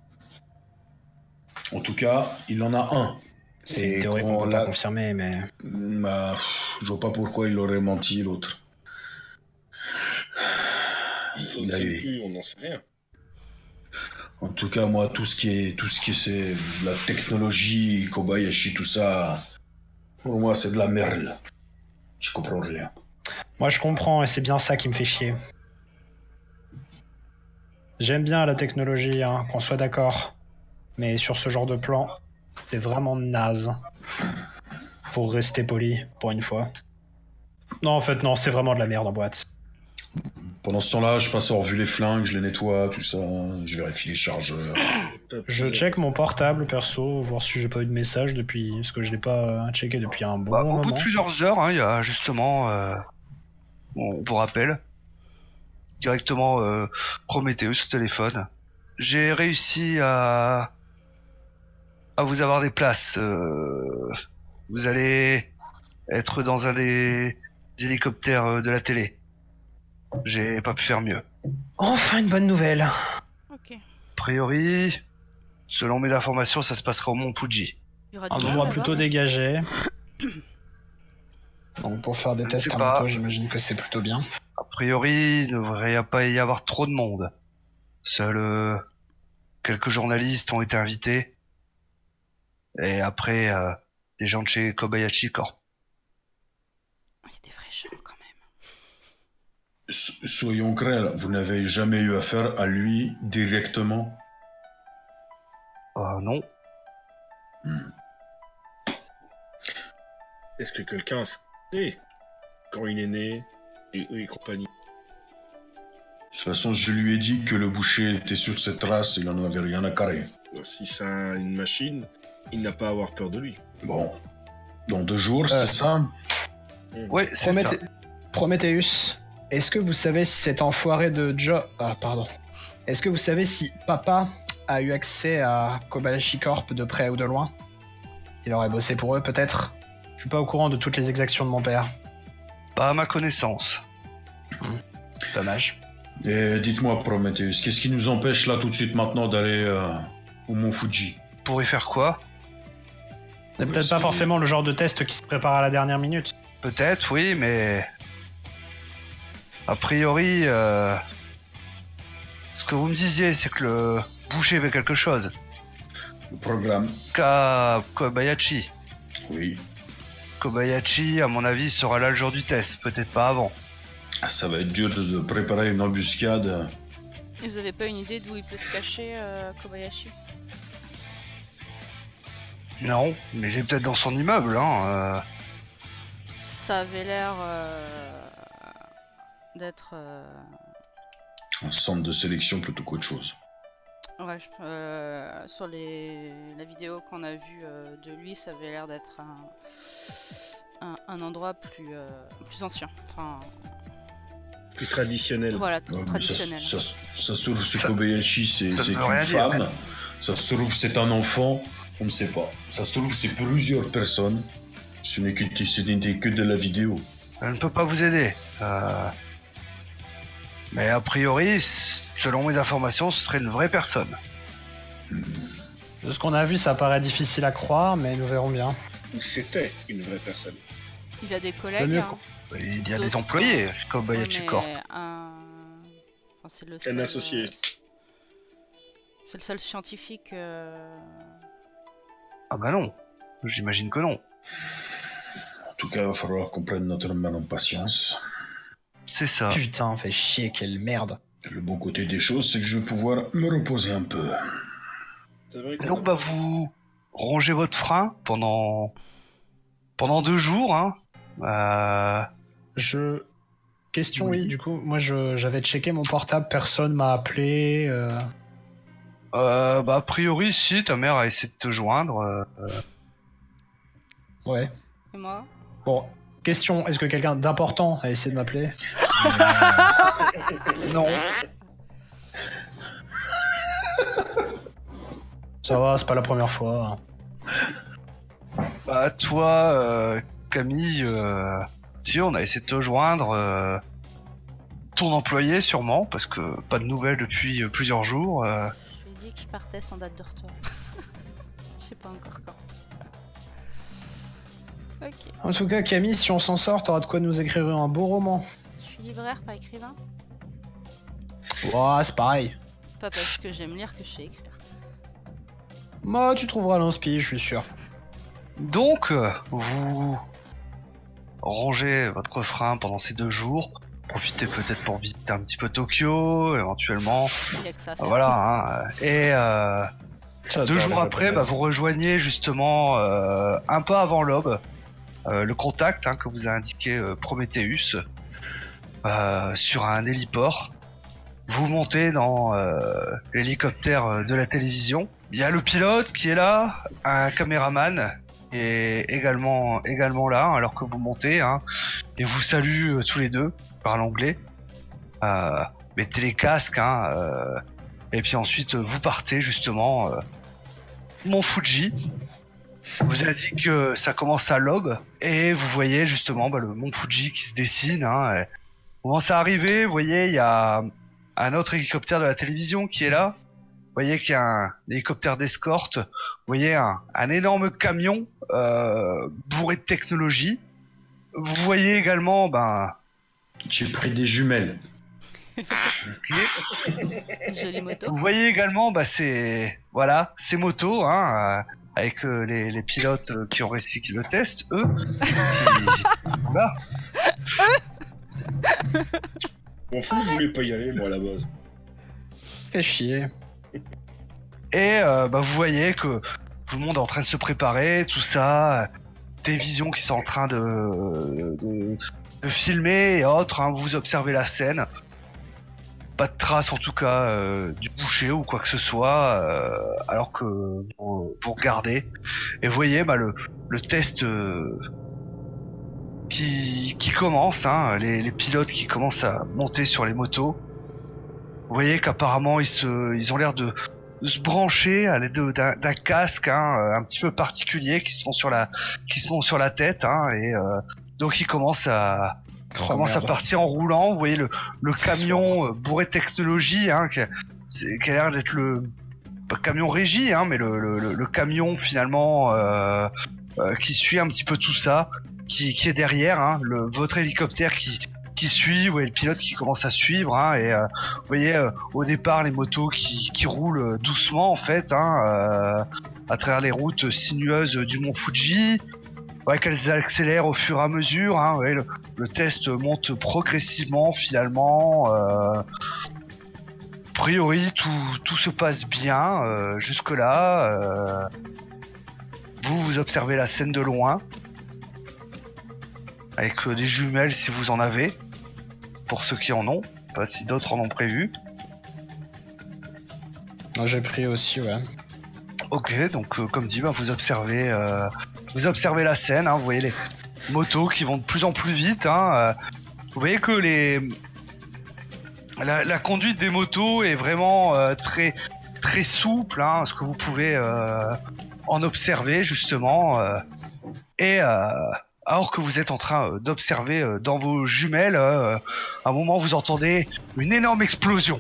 En tout cas, il en a un. C'est une théorie qu'on peut pas confirmer, mais... Bah, je vois pas pourquoi il aurait menti, l'autre. On ne sait plus, on n'en sait rien. En tout cas, moi, tout ce qui est c'est la technologie, Kobayashi, tout ça, pour moi, c'est de la merde. Je comprends rien. Moi, je comprends, et c'est bien ça qui me fait chier. J'aime bien la technologie, hein, qu'on soit d'accord. Mais sur ce genre de plan, c'est vraiment naze. Pour rester poli, pour une fois. Non, en fait, non, c'est vraiment de la merde en boîte. Pendant ce temps-là, je passe en revue les flingues, je les nettoie, tout ça. Je vérifie les chargeurs. Je check mon portable perso, voir si j'ai pas eu de message depuis, parce que je l'ai pas checké depuis un bon Bah, moment. au bout de plusieurs heures, hein, il y a justement, on vous rappelle, directement Prometheus au téléphone. J'ai réussi à vous avoir des places. Vous allez être dans un des hélicoptères de la télé. J'ai pas pu faire mieux. Enfin une bonne nouvelle. Ok. A priori, selon mes informations, ça se passera au Mont Fuji. Il y aura Un du monde endroit là-bas, plutôt non? dégagé. Donc pour faire des Je tests sais à pas. moto, j'imagine que c'est plutôt bien. A priori, il ne devrait pas y avoir trop de monde. Seuls quelques journalistes ont été invités. Et après, des gens de chez Kobayashi Corp. Il y a des vrais gens quand même. Soyons clairs, vous n'avez jamais eu affaire à lui directement? Non. Est-ce que quelqu'un sait quand il est né et compagnie? De toute façon, je lui ai dit que le boucher était sur cette trace, il n'en avait rien à carrer. Si c'est une machine, il n'a pas à avoir peur de lui. Bon, dans 2 jours, c'est ça? Oui, c'est ça. Prométhéeus, est-ce que vous savez si cet enfoiré de Joe... Ah, pardon. Est-ce que vous savez si papa a eu accès à Kobayashi Corp de près ou de loin? Il aurait bossé pour eux, peut-être? Je suis pas au courant de toutes les exactions de mon père. Pas à ma connaissance. Dommage. Et dites-moi, Prometheus, qu'est-ce qui nous empêche là tout de suite maintenant d'aller au Mont Fuji? Pour y faire quoi? C'est peut-être pas forcément le genre de test qui se prépare à la dernière minute. Peut-être, oui, mais... A priori, ce que vous me disiez, c'est que le boucher avait quelque chose. Le programme? Kobayashi. Oui. Kobayashi, à mon avis, sera là le jour du test, peut-être pas avant. Ça va être dur de préparer une embuscade. Et vous avez pas une idée d'où il peut se cacher, Kobayashi? Non, mais il est peut-être dans son immeuble, hein. Ça avait l'air d'être... Un centre de sélection plutôt qu'autre chose. Ouais, sur la vidéo qu'on a vue de lui, ça avait l'air d'être un endroit plus ancien. Enfin... Plus traditionnel. Voilà, traditionnel. Ça se trouve, ce Kobayashi, c'est une rien dire, femme. Ça se trouve, c'est un enfant. On ne sait pas. Ça se trouve, c'est plusieurs personnes. Ce n'était que de la vidéo. Je ne peux pas vous aider. Mais a priori, selon mes informations, ce serait une vraie personne. De ce qu'on a vu, ça paraît difficile à croire, mais nous verrons bien. Ou c'était une vraie personne. Il a des collègues. mieux, hein. Il y a des employés, Kobayashi Ouais, Corp. mais c'est le Un seul, associé. c'est le seul scientifique. Ah bah non, j'imagine que non. En tout cas, il va falloir qu'on prenne notre mal en patience. C'est ça. Putain, fait chier, quelle merde. Le bon côté des choses, c'est que je vais pouvoir me reposer un peu. C'est vrai que- Donc bah vous rongez votre frein pendant 2 jours, hein. Question, Oui. oui, du coup, moi j'avais checké mon portable, personne m'a appelé. Bah a priori si, ta mère a essayé de te joindre. Ouais. Et moi? Bon, question, est-ce que quelqu'un d'important a essayé de m'appeler? Non. Ça va, c'est pas la première fois. Bah toi, Camille, si on a essayé de te joindre. Ton employé sûrement, parce que pas de nouvelles depuis plusieurs jours. Je lui ai dit que je partais sans date de retour. Je sais pas encore quand. Ok. En tout cas, Camille, si on s'en sort, t'auras de quoi nous écrire un beau roman. Je suis libraire, pas écrivain. Ouah, c'est pareil. Pas parce que j'aime lire que je sais écrire. Moi, tu trouveras l'inspi, je suis sûr. Donc, vous rangez votre frein pendant ces 2 jours. Profitez peut-être pour visiter un petit peu Tokyo, éventuellement. Il y a que ça à faire. Voilà. Hein. Et 2 jours après, bah, vous rejoignez justement un peu avant l'aube le contact que vous a indiqué Prometheus sur un héliport. Vous montez dans l'hélicoptère de la télévision. Il y a le pilote qui est là, un caméraman qui est également là alors que vous montez, hein, et vous salue tous les deux, parlent anglais. Mettez les casques, et puis ensuite vous partez justement Mont Fuji. Vous a dit que ça commence à l'aube et vous voyez justement le Mont Fuji qui se dessine. Vous commencez à arriver, vous voyez il y a un autre hélicoptère de la télévision qui est là. Vous voyez qu'il y a un hélicoptère d'escorte. Vous voyez un énorme camion bourré de technologie. Vous voyez également J'ai pris des jumelles. Jolie moto. Vous voyez également ces motos avec les pilotes qui ont réussi le test, eux. Voilà. M'en fous, je voulais pas y aller, moi, à la base. Fais chier. Et vous voyez que tout le monde est en train de se préparer, tout ça. Des visions qui sont en train de filmer et autres. Hein, vous observez la scène. Pas de traces en tout cas du boucher ou quoi que ce soit, alors que vous regardez. Et vous voyez le test qui commence, hein, les pilotes qui commencent à monter sur les motos. Vous voyez qu'apparemment ils ont l'air de se brancher à l'aide d'un casque, hein, un petit peu particulier qui se monte sur la tête, hein, et donc ils commencent à partir en roulant. Vous voyez le camion bourré de technologie, hein, qui a l'air d'être le camion régie, hein, mais le camion finalement qui suit un petit peu tout ça, qui est derrière, hein, votre hélicoptère qui suit, vous voyez le pilote qui commence à suivre, hein, et vous voyez au départ les motos qui roulent doucement en fait, hein, à travers les routes sinueuses du mont Fuji. Ouais, qu'elles accélèrent au fur et à mesure, hein, ouais, le test monte progressivement finalement. A priori tout se passe bien jusque là. Vous observez la scène de loin avec des jumelles si vous en avez, pour ceux qui en ont, pas si d'autres en ont prévu. J'ai pris aussi, ouais. Ok, donc comme dit, vous observez la scène, hein, vous voyez les motos qui vont de plus en plus vite, hein, vous voyez que la conduite des motos est vraiment très très souple, hein, ce que vous pouvez en observer justement, et alors que vous êtes en train d'observer dans vos jumelles, à un moment vous entendez une énorme explosion.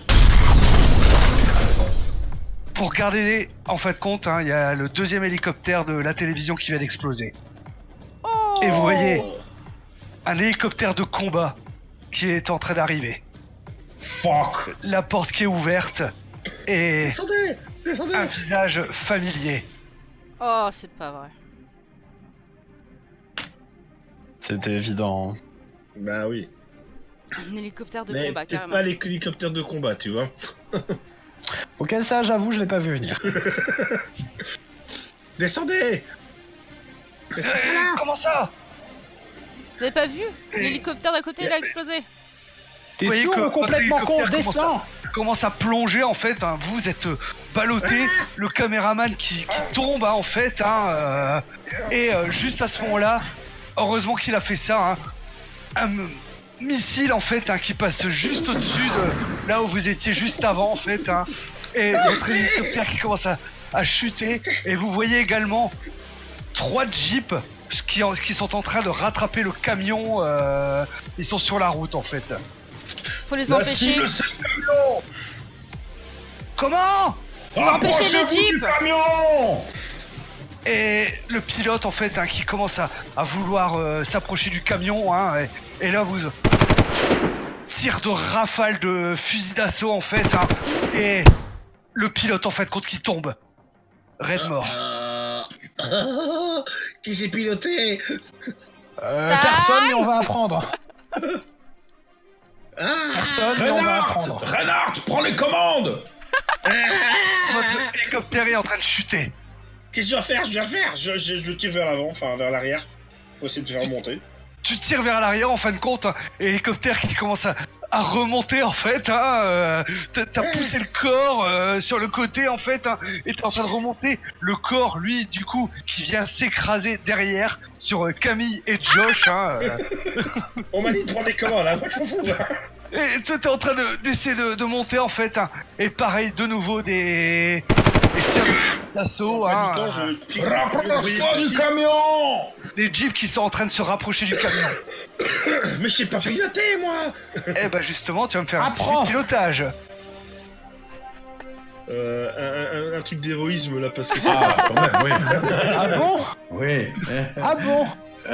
Pour regarder, en fait compte, hein, il y a le deuxième hélicoptère de la télévision qui vient d'exploser. Et vous voyez un hélicoptère de combat qui est en train d'arriver. Fuck. La porte qui est ouverte et Descendez. un visage familier. Oh, c'est pas vrai. C'était évident. Bah oui. Un hélicoptère de Mais combat, peut-être carrément. pas l'hélicoptère de combat, tu vois. Ok, ça, j'avoue, je l'ai pas vu venir. Descendez. Comment ça? Vous avez pas vu? L'hélicoptère d'à côté, il a explosé. T'es voyez sourd que ou complètement votre con, hélicoptère descends! Commence à plonger en fait, hein, vous êtes ballotté, le caméraman qui tombe, hein, en fait, hein, et juste à ce moment-là, heureusement qu'il a fait ça, hein, un missile en fait, hein, qui passe juste au-dessus de là où vous étiez juste avant en fait, hein, et votre hélicoptère qui commence à chuter, et vous voyez également 3 jeeps qui sont en train de rattraper le camion, ils sont sur la route en fait. Faut les La empêcher. cible, c'est le camion. Comment? Faut empêcher les Rapprochez-vous du jeeps. camion. Et le pilote en fait, hein, qui commence à vouloir s'approcher du camion, hein, et là vous tire de rafales de fusil d'assaut en fait, hein, et le pilote en fait contre qui tombe, raide mort. Qui s'est piloté? Personne, mais on va apprendre. Personne, mais on va apprendre. Reinhardt, prends les commandes. Votre hélicoptère est en train de chuter. Qu'est-ce que je dois faire? Je tire vers l'avant, enfin vers l'arrière, pour essayer de faire remonter. Tu tires vers l'arrière en fin de compte, hein, et l'hélicoptère qui commence à remonter en fait, hein, t'as poussé le corps sur le côté en fait, hein, et t'es en train de remonter. Le corps, lui, du coup, qui vient s'écraser derrière sur Camille et Josh, hein. On m'a dit de prendre les commandes là, moi je m'en fous. Et toi t'es en train d'essayer de monter en fait, hein, et pareil de nouveau des tirs d'assaut, hein, Rapproche-toi du camion. des jeeps qui sont en train de se rapprocher du camion. Mais je sais pas piloter moi. Eh bah justement tu vas me faire un petit Apprends. pilotage. Un truc d'héroïsme là parce que c'est... Ah, quand même, oui. Ah bon? Oui. Ah bon?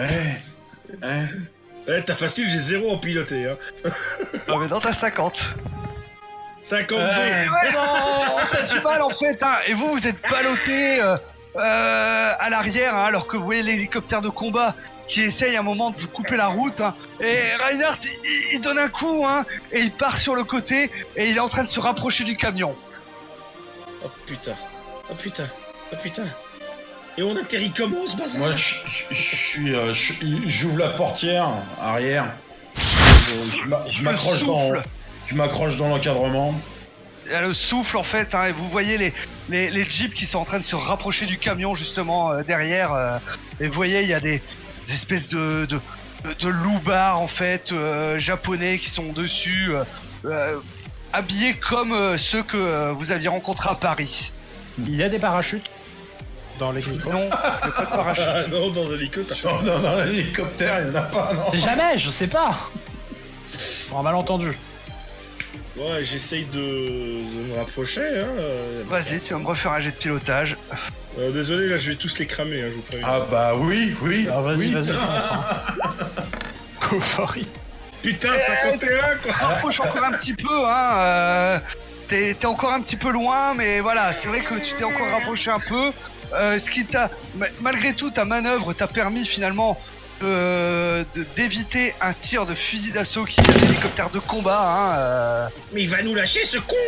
T'as facile, j'ai 0 en piloter hein. Non mais dans ta 50. 52. Ouais, t'as du mal en fait, hein, et vous êtes ballotté à l'arrière, hein, alors que vous voyez l'hélicoptère de combat qui essaye à un moment de vous couper la route. Hein. Et Reinhardt, il donne un coup, hein, et il part sur le côté, et il est en train de se rapprocher du camion. Oh putain. Oh putain. Oh putain. Et on atterrit comment ce bazar? Moi, j'ouvre la portière arrière. Je m'accroche dans l'encadrement. Il y a le souffle en fait, hein, et vous voyez les jeeps qui sont en train de se rapprocher du camion justement derrière. Et vous voyez, il y a des espèces de loupards en fait japonais qui sont dessus, habillés comme ceux que vous aviez rencontrés à Paris. Il y a des parachutes dans l'hélicoptère. Non, il n'y a pas de parachute. Ah non, dans l'hélicoptère. Non, dans l'hélicoptère, il n'y en a pas, non. C'est jamais, je sais pas. Bon, malentendu. Ouais, j'essaye de me rapprocher, hein. Vas-y, tu vas me refaire un jet de pilotage. Désolé, là, je vais tous les cramer, hein, je vous préviens. Ah bah oui. Ah, vas-y, oui. fonce. Hein. Go for it. Putain, 51, quoi. Rapproche encore un petit peu, hein. T'es encore un petit peu loin, mais voilà, c'est vrai que tu t'es encore rapproché un peu. Ce qui t'a, malgré tout, ta manœuvre t'a permis finalement d'éviter un tir de fusil d'assaut qui vient d'un hélicoptère de combat. Hein, Mais il va nous lâcher, ce con.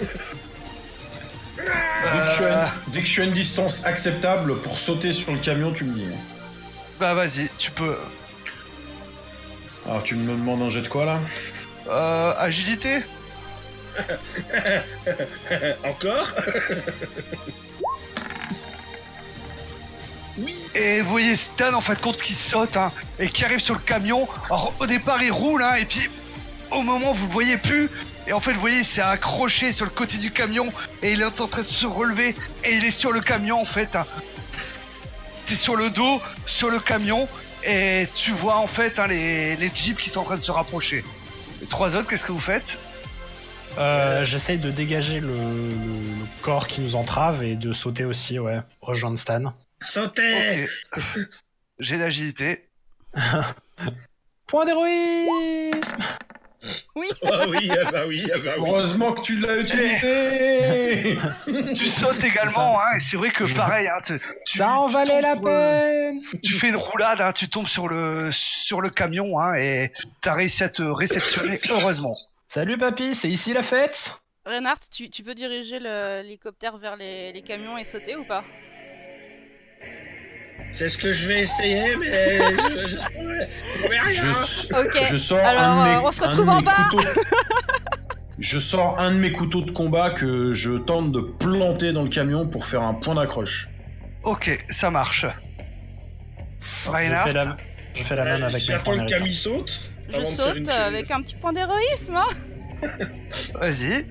Dès que je suis à une distance acceptable pour sauter sur le camion, tu me dis. Bah vas-y, tu peux. Alors tu me demandes un jet de quoi là? Agilité. Encore. Oui. Et vous voyez Stan en fait compte qui saute, hein, et qui arrive sur le camion. Alors au départ il roule, hein, et puis au moment vous le voyez plus, et en fait vous voyez il s'est accroché sur le côté du camion et il est en train de se relever et il est sur le camion en fait. Hein. C'est sur le dos, sur le camion, et tu vois en fait hein, les jeeps qui sont en train de se rapprocher. Les trois autres, qu'est-ce que vous faites? J'essaye de dégager le corps qui nous entrave et de sauter aussi, ouais, rejoindre Stan. Sautez. Ok. J'ai d'agilité. Point d'héroïsme. Oui. Ah oui, ah bah oui, ah bah oui. Heureusement que tu l'as utilisé. Tu sautes également, hein, et c'est vrai que pareil, hein, Ça en valait la tombes, peine. tu fais une roulade, hein, tu tombes sur le camion, hein, et t'as réussi à te réceptionner, heureusement. Salut papy, c'est ici la fête? Reinhardt, tu peux diriger l'hélicoptère vers les camions et sauter ou pas? C'est ce que je vais essayer, mais je trouvais rien. Ok, Je sors alors un de mes, on se retrouve en bas. Je sors un de mes couteaux de combat que je tente de planter dans le camion pour faire un point d'accroche. Ok, ça marche. Reinhardt, Je fais la même avec mes J'attends points que américains. Camille saute. Je avant de faire saute une avec un petit point d'héroïsme. Hein. vas-y.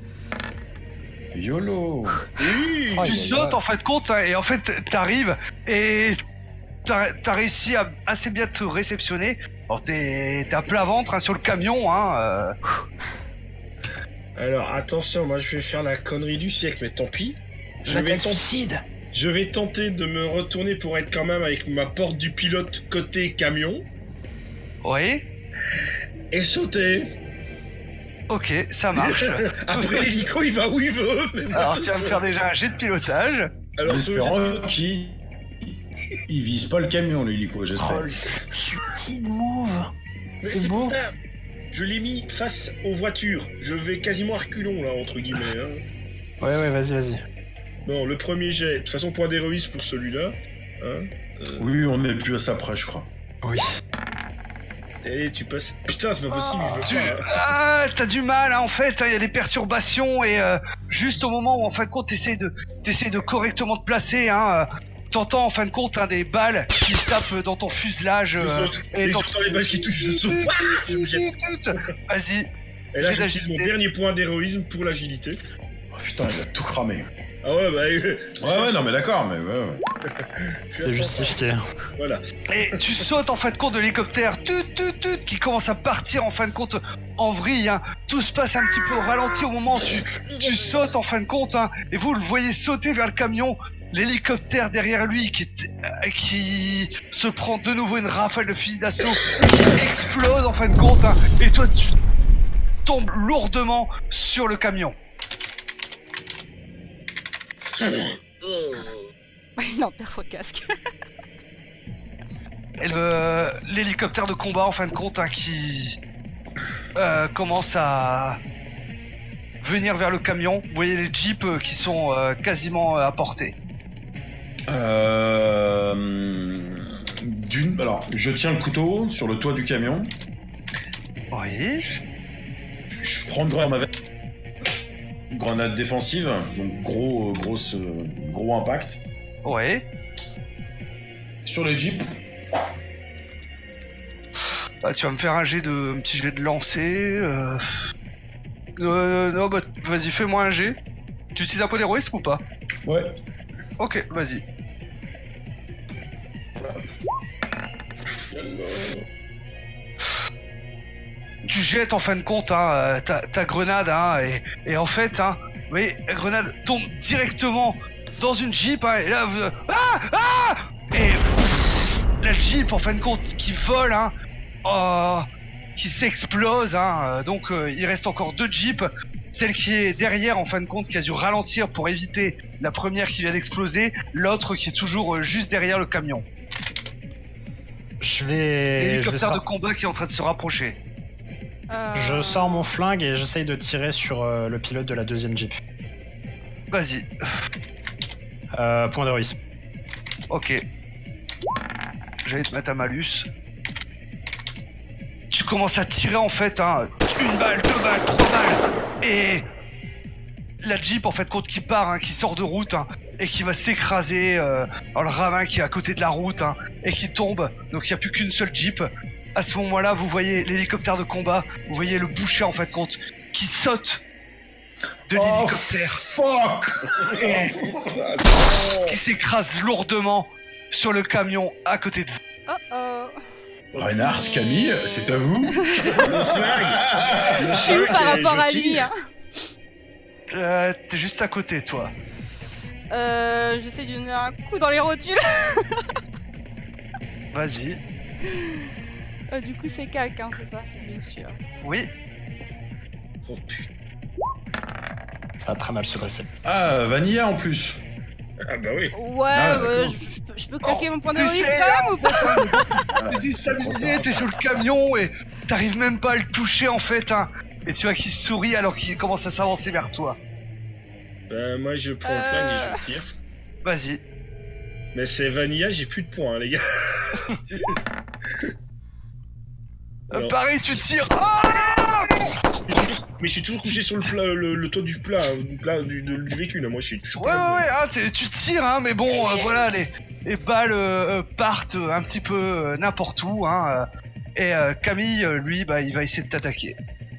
YOLO. Oui. Oh, Tu aïe, sautes aïe. en fait compte, hein, et en fait t'arrives et t'as réussi à assez bien te réceptionner. Alors t'es à plat ventre hein, sur le camion, hein. Alors attention, moi je vais faire la connerie du siècle, mais tant pis. Suicide. Je vais tenter de me retourner pour être quand même avec ma porte du pilote côté camion Oui. et sauter. Ok, ça marche. Après l'hélico il va où il veut. Mais Alors tu vas me faire déjà un jet de pilotage. Alors En espérant qu'il vise pas le camion, l'hélico, j'espère. Suicide move. mais c'est c'est beau. pour ça. Je l'ai mis face aux voitures. Je vais quasiment à reculons là entre guillemets. Hein. Ouais, vas-y. Bon, le premier jet. De toute façon, point d'héroïsme pour celui-là. Hein. Oui, on est plus à ça près, je crois. Oui. Et tu passes. Putain, c'est pas possible. Je veux pas, hein. Ah, t'as du mal, hein, en fait, il y a des perturbations et juste au moment où en fin de compte t'essayes de correctement te placer, hein, t'entends en fin de compte hein, des balles qui tapent dans ton fuselage Je saute. Et dans j'entends les balles qui touchent, je saute. Je me jette. Vas-y. Et là, J'ai j'utilise mon l'agilité. dernier point d'héroïsme pour l'agilité. Oh, putain, il a tout cramé. Ah ouais, bah. Ouais, non, mais d'accord, mais ouais. je suis à C'est fond. justifié. Voilà. Et tu sautes en fin de compte de l'hélicoptère, qui commence à partir en fin de compte en vrille. Hein. Tout se passe un petit peu au ralenti au moment où tu sautes en fin de compte, hein, et vous le voyez sauter vers le camion. L'hélicoptère derrière lui qui se prend de nouveau une rafale de fusil d'assaut, explose en fin de compte, hein, et toi tu tombes lourdement sur le camion. Il en perd son casque. Et l'hélicoptère de combat en fin de compte qui commence à venir vers le camion. Vous voyez les jeeps qui sont quasiment à portée. Alors, je tiens le couteau sur le toit du camion. Oui. Je prends ma grenade défensive, donc gros impact. Ouais. Sur les jeeps. Bah, tu vas me faire un petit jet de lancer. Non, bah vas-y, fais-moi un jet. Tu utilises un point d'héroïsme ou pas? Ouais. Ok, vas-y. Tu jettes en fin de compte ta grenade et en fait vous voyez, la grenade tombe directement dans une Jeep et là vous... et la Jeep en fin de compte qui vole qui s'explose donc il reste encore 2 Jeeps. Celle qui est derrière en fin de compte qui a dû ralentir pour éviter la première qui vient d'exploser, l'autre qui est toujours juste derrière le camion. L'hélicoptère de combat qui est en train de se rapprocher. Je sors mon flingue et j'essaye de tirer sur le pilote de la deuxième Jeep. Vas-y. Point d'héroïsme. Ok. J'allais te mettre un malus. Tu commences à tirer en fait, 1 balle, 2 balles, 3 balles. Et la Jeep en fait compte qui part, qui sort de route et qui va s'écraser dans le ravin qui est à côté de la route et qui tombe. Donc il n'y a plus qu'une seule Jeep. À ce moment-là, vous voyez l'hélicoptère de combat, vous voyez le boucher en fait compte qui saute de l'hélicoptère. Fuck. Et qui s'écrase lourdement sur le camion à côté de vous. Reinhard, Camille, c'est à vous. Je suis où par rapport à lui T'es juste à côté, toi. J'essaie de donner un coup dans les rotules. Vas-y. Du coup, c'est cac, c'est ça? Bien sûr. Oui. Oh putain. Ça va très mal se passer. Ah, Vanilla en plus. Ah bah oui. Ouais, je peux claquer mon point d'héroïsme quand même ou pas? T'es stabilisé, t'es sur le camion et t'arrives même pas à le toucher en fait. Et tu vois qu'il sourit alors qu'il commence à s'avancer vers toi. Moi je prends le flingue et je tire. Vas-y. Mais c'est Vanilla, j'ai plus de points, les gars. Pareil, tu tires. Mais je suis toujours couché sur le toit du du véhicule. Moi, je suis toujours. Ouais, tu tires, mais bon, voilà, les balles partent un petit peu n'importe où, et Camille, lui, il va essayer de t'attaquer.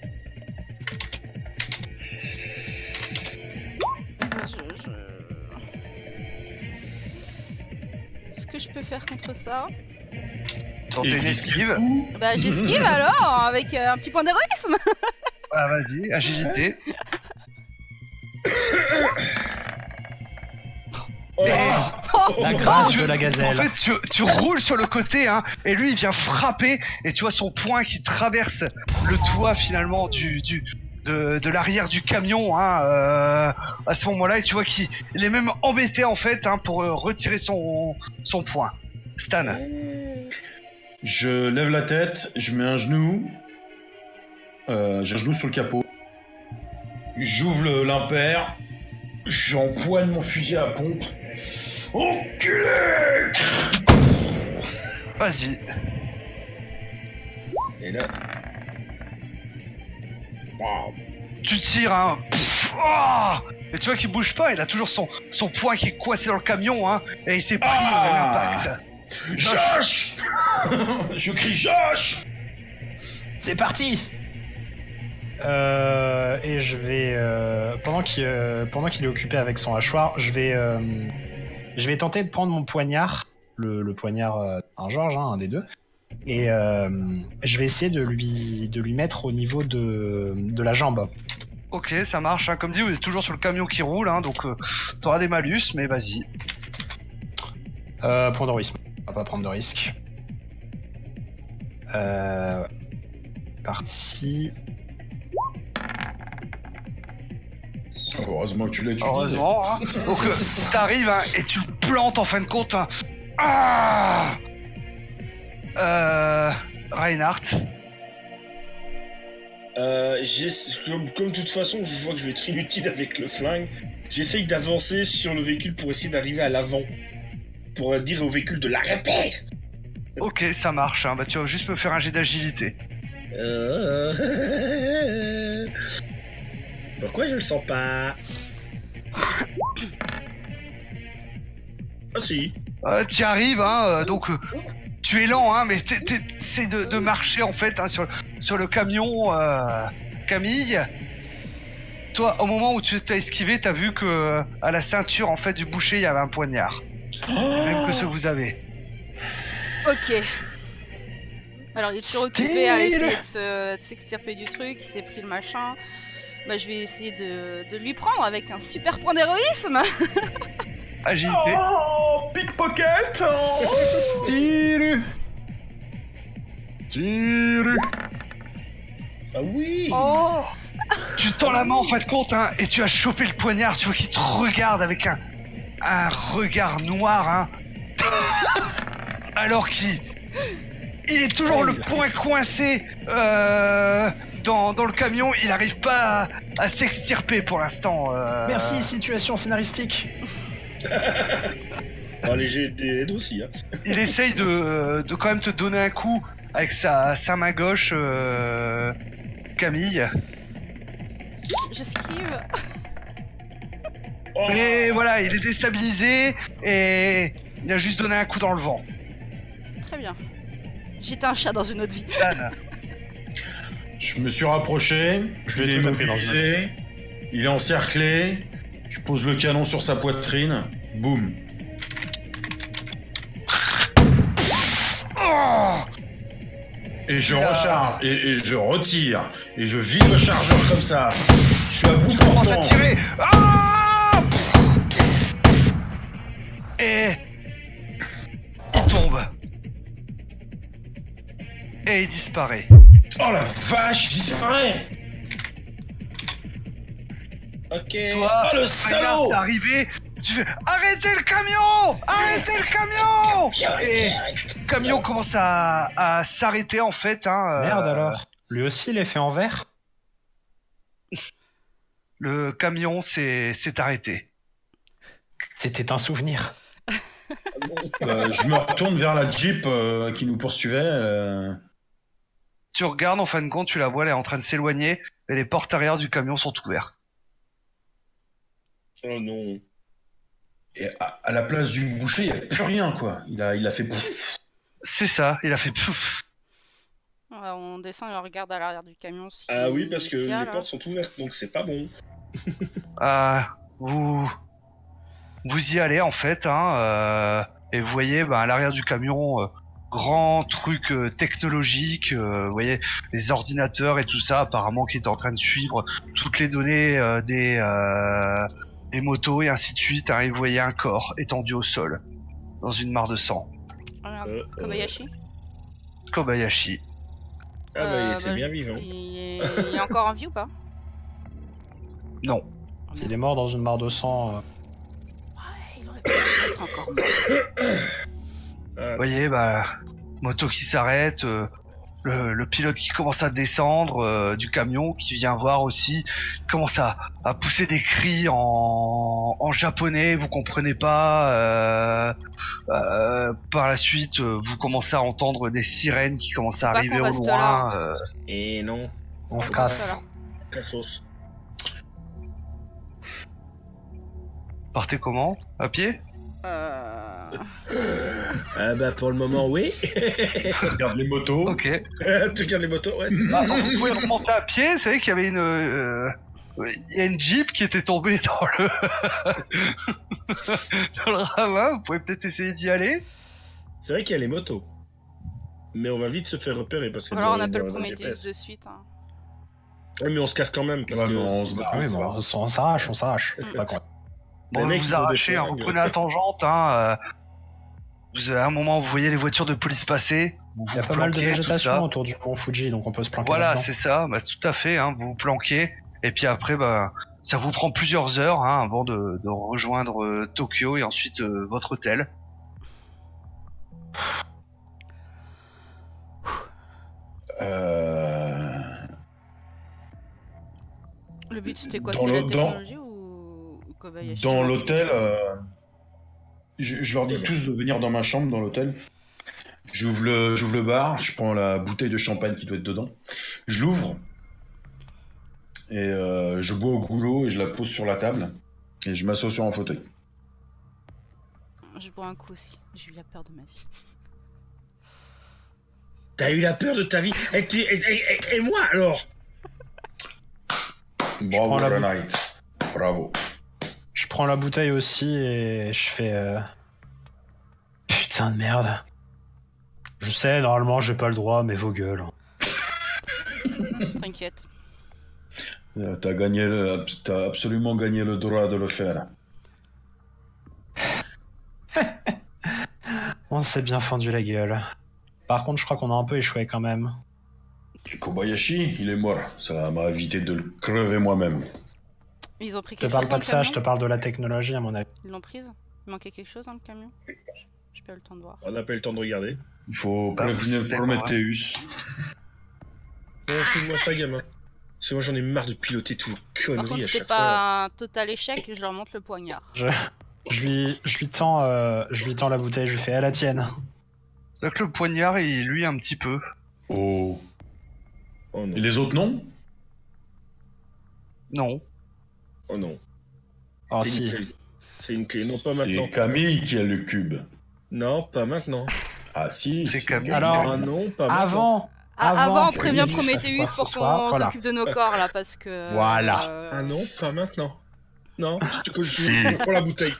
Qu'est-ce que je peux faire contre ça? Tenter une esquive. Bah j'esquive alors, avec un petit point d'héroïsme. Ah vas-y, agilité. La grâce de la gazelle. En fait, tu roules sur le côté, et lui il vient frapper, et tu vois son poing qui traverse le toit finalement de l'arrière du camion, à ce moment-là, et tu vois qu'il est même embêté en fait, pour retirer son poing. Stan. Je lève la tête, je mets un genou. J'ai un genou sur le capot. J'ouvre l'impair. J'empoigne mon fusil à pompe. Enculé! Vas-y. Et là. Wow. Tu tires, et tu vois qu'il bouge pas, il a toujours son poing qui est coincé dans le camion, et il s'est pris l'impact. Josh! Je crie Josh! C'est parti. Et je vais pendant qu'il est occupé avec son hachoir, je vais tenter de prendre mon poignard, le poignard un Georges, un des deux, et je vais essayer de lui mettre au niveau de la jambe. Ok, ça marche. Comme dit, vous êtes toujours sur le camion qui roule, donc t'auras des malus, mais vas-y. Point d'héroïsme. On va pas prendre de risque. Parti. Heureusement que tu l'as utilisé. Heureusement. Donc t'arrives et tu le plantes en fin de compte. Reinhardt. Comme de toute façon, je vois que je vais être inutile avec le flingue. J'essaye d'avancer sur le véhicule pour essayer d'arriver à l'avant. Pour dire au véhicule de l'arrêter. Ok, ça marche. Hein. Bah, tu vas juste me faire un jet d'agilité. Pourquoi je le sens pas? Ah si. Tu arrives, hein, donc tu es lent, hein, mais t'essaies de marcher en fait hein, sur le camion, Camille. Toi, au moment où tu t'as esquivé, t'as vu que à la ceinture en fait du boucher, il y avait un poignard, même que ce que vous avez. Ok. Alors il est toujours occupé à essayer de s'extirper du truc, il s'est pris le machin. Bah je vais essayer de lui prendre avec un super point d'héroïsme. Agilité. Oh, pickpocket. Tire. Ah oui. Oh. Tu tends la main en fin de compte, hein, et tu as chopé le poignard. Tu vois qu'il te regarde avec un regard noir, hein. Alors qu'il est toujours le poing coincé dans le camion. Il n'arrive pas à s'extirper pour l'instant. Merci, situation scénaristique. Oh, les GD aussi, hein. Il essaye de quand même te donner un coup avec sa main gauche, Camille. J'esquive. Oh. Mais voilà, il est déstabilisé et il a juste donné un coup dans le vent. Très bien. J'étais un chat dans une autre vie. Dan. Je me suis rapproché, je l'ai tout taper dans immobilisé, il est encerclé, je pose le canon sur sa poitrine, boum. Oh Et je recharge, et je retire, et je vide le chargeur comme ça. Je suis à bout commence à portant. tirer. Ah et il tombe. Et il disparaît. Oh la vache, il disparaît. Ok. Toi, Oh le regarde, salaud. t'es arrivé, tu fais arrêtez le camion, arrêtez le camion. Et le camion commence à s'arrêter en fait. Hein, Merde alors. Lui aussi, il est fait en verre. Le camion s'est arrêté. C'était un souvenir. Je me retourne vers la Jeep qui nous poursuivait. Tu regardes, en fin de compte, tu la vois, elle est en train de s'éloigner et les portes arrière du camion sont ouvertes. Oh non. Et à la place du boucher, il n'y a plus rien, quoi. Il a fait pouf. C'est ça, il a fait pouf. Ouais, on descend et on regarde à l'arrière du camion. Si Ah oui, parce que s'il y a, les là. portes sont ouvertes, donc c'est pas bon. Vous y allez en fait, hein, et vous voyez à l'arrière du camion, grand truc technologique, vous voyez les ordinateurs et tout ça, apparemment qui est en train de suivre toutes les données des motos et ainsi de suite. Hein, et vous voyez un corps étendu au sol, dans une mare de sang. Regarde, Kobayashi. Kobayashi. Ah bah il était bah, bien vivant. Il est encore en vie ou pas? Non. Il est mort dans une mare de sang. Ouais, il aurait pu être encore mort. Vous voyez, moto qui s'arrête, le pilote qui commence à descendre du camion, qui vient voir aussi, commence à pousser des cris en japonais, vous comprenez pas. Par la suite, vous commencez à entendre des sirènes qui commencent à Pas arriver qu'on au reste loin. là. Et non. On se Voilà. casse. Cassos. Partez comment? À pied? Ah bah pour le moment oui. Regarde les motos. Ok. Tu regardes les motos, ouais. Vous pouvez remonter à pied, vous savez qu'il y avait il y a une Jeep qui était tombée dans le dans le ravin, vous pouvez peut-être essayer d'y aller. C'est vrai qu'il y a les motos. Mais on va vite se faire repérer parce que... Alors on dans- appelle dans- dans Prometheus GPS. de suite. Hein. Ouais, mais on se casse quand même parce Ouais, que... mais on se barre. Ah oui, mais on s'arrache, on s'arrache. Pas con. Bon, Les mecs, vous ils ont arrachez, des hein, flingues. vous prenez la tangente, hein, à un moment vous voyez les voitures de police passer, vous Il y a vous pas mal de planquez, tout végétation ça. autour du mont Fuji, donc on peut se planquer Voilà, là-dedans. c'est ça, tout à fait, hein, vous vous planquez, et puis après, ça vous prend plusieurs heures hein, avant de rejoindre Tokyo et ensuite votre hôtel. but c'était quoi? Dans C'était la le- dans- technologie ou Kobayashi? Dans ou quelque l'hôtel, chose je leur dis tous de venir dans ma chambre dans l'hôtel. J'ouvre le bar, je prends la bouteille de champagne qui doit être dedans, je l'ouvre et je bois au goulot et je la pose sur la table et je m'assois sur un fauteuil. Je bois un coup aussi. J'ai eu la peur de ma vie. T'as eu la peur de ta vie. Et moi alors? Bravo, prends la Knight. Bravo. Je prends la bouteille aussi et je fais... Putain de merde. Je sais, normalement j'ai pas le droit, mais vos gueules. T'inquiète. T'as absolument gagné le droit de le faire. On s'est bien fendu la gueule. Par contre, je crois qu'on a un peu échoué quand même. Kobayashi, il est mort. Ça m'a évité de le crever moi-même. Ils ont pris Je te quelque parle chose pas dans de le ça, je te camion? parle de la technologie à mon avis. Ils l'ont prise? Il manquait quelque chose dans le camion? J'ai pas eu le temps de voir. On n'a pas eu le temps de regarder. Il faut Ah, prévenir c'est Prometheus. Fais-moi ça, gamin. Parce que moi j'en ai marre de piloter tout Par conneries contre, à c'était chaque fois. pas un total échec, je leur montre le poignard. Je lui tends la bouteille, je lui fais à la tienne. Donc le poignard, il lui un petit peu. Oh. Oh non. Et les autres non? Non. Oh non. Oh C'est si. une clé. C'est une clé. Non, pas maintenant. C'est Camille qui a le cube. Non, pas maintenant. Ah si. C'est Camille. Alors, Ah non, pas maintenant. Avant On que prévient Lily Prometheus fasse quoi pour ce soir, qu'on voilà. s'occupe de nos corps là, parce que. Voilà. Ah non, pas maintenant. Non, je Si. prends la bouteille.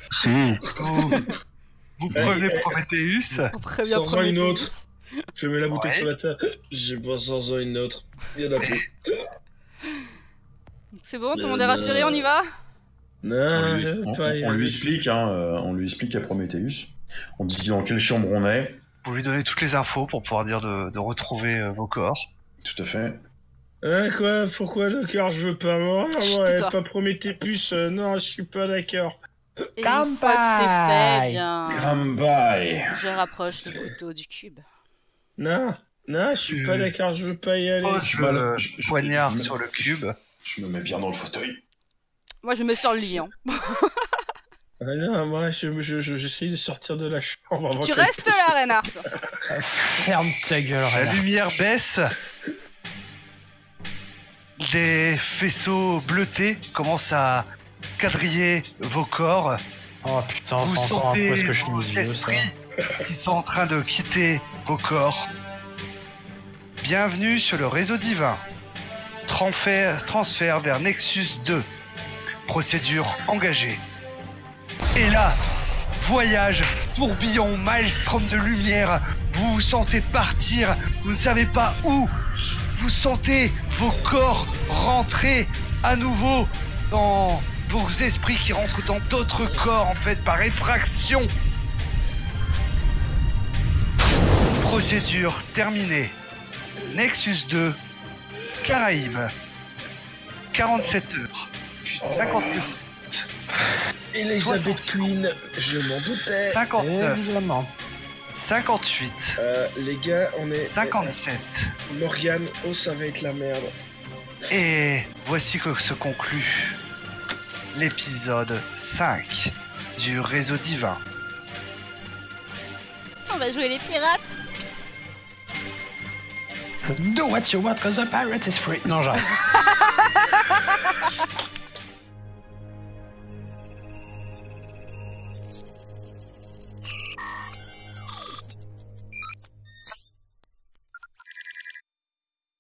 Vous prenez Prometheus. On prévient Sors-en une Prometheus. autre. Je mets la bouteille Ouais. sur la table. J'ai pas sans une autre. Il y en a plus. C'est bon, tout le monde est rassuré, on y va? Non, On lui, je veux pas y on lui aller. explique, on lui explique à Prometheus. On dit dans quelle chambre on est. Vous lui donnez toutes les infos pour pouvoir dire de retrouver vos corps. Tout à fait. Quoi? Pourquoi d'accord? Je veux pas moi. Chut, Moi, tais-toi. pas Prometheus. Non, je suis pas d'accord. Et une fois que c'est fait, Campagne. eh bien. Come by. Je rapproche le couteau du cube. Non, je suis pas d'accord. Je veux pas y aller. Pose je le me- je- poignard je me- sur le cube. Je me mets bien dans le fauteuil. Moi, je me sors le lit. Hein. Ah non, moi, j'essaye de sortir de la chambre avant Tu que- restes là, Reinhardt. Ferme ta gueule, La Reinhard. lumière baisse. Des faisceaux bleutés commencent à quadriller vos corps. Oh putain, Vous c'est encore un coup, est-ce sentez que je vos finis vieux, ça? esprits qui sont en train de quitter vos corps. Bienvenue sur le réseau divin. Transfert vers Nexus 2. Procédure engagée. Et là, voyage, tourbillon, maelstrom de lumière. Vous vous sentez partir, vous ne savez pas où. Vous sentez vos corps rentrer à nouveau dans vos esprits qui rentrent dans d'autres corps en fait par effraction. Procédure terminée. Nexus 2, Caraïbes. 47 heures. 59. Elizabeth 60. Queen, je m'en doutais. 59. Évidemment. 58. Les gars, on est. 57. Morgane, oh, ça va être la merde. Et voici que se conclut l'épisode 5 du réseau divin. On va jouer les pirates. Do what you want, cause the pirate is free. Non, j'arrête.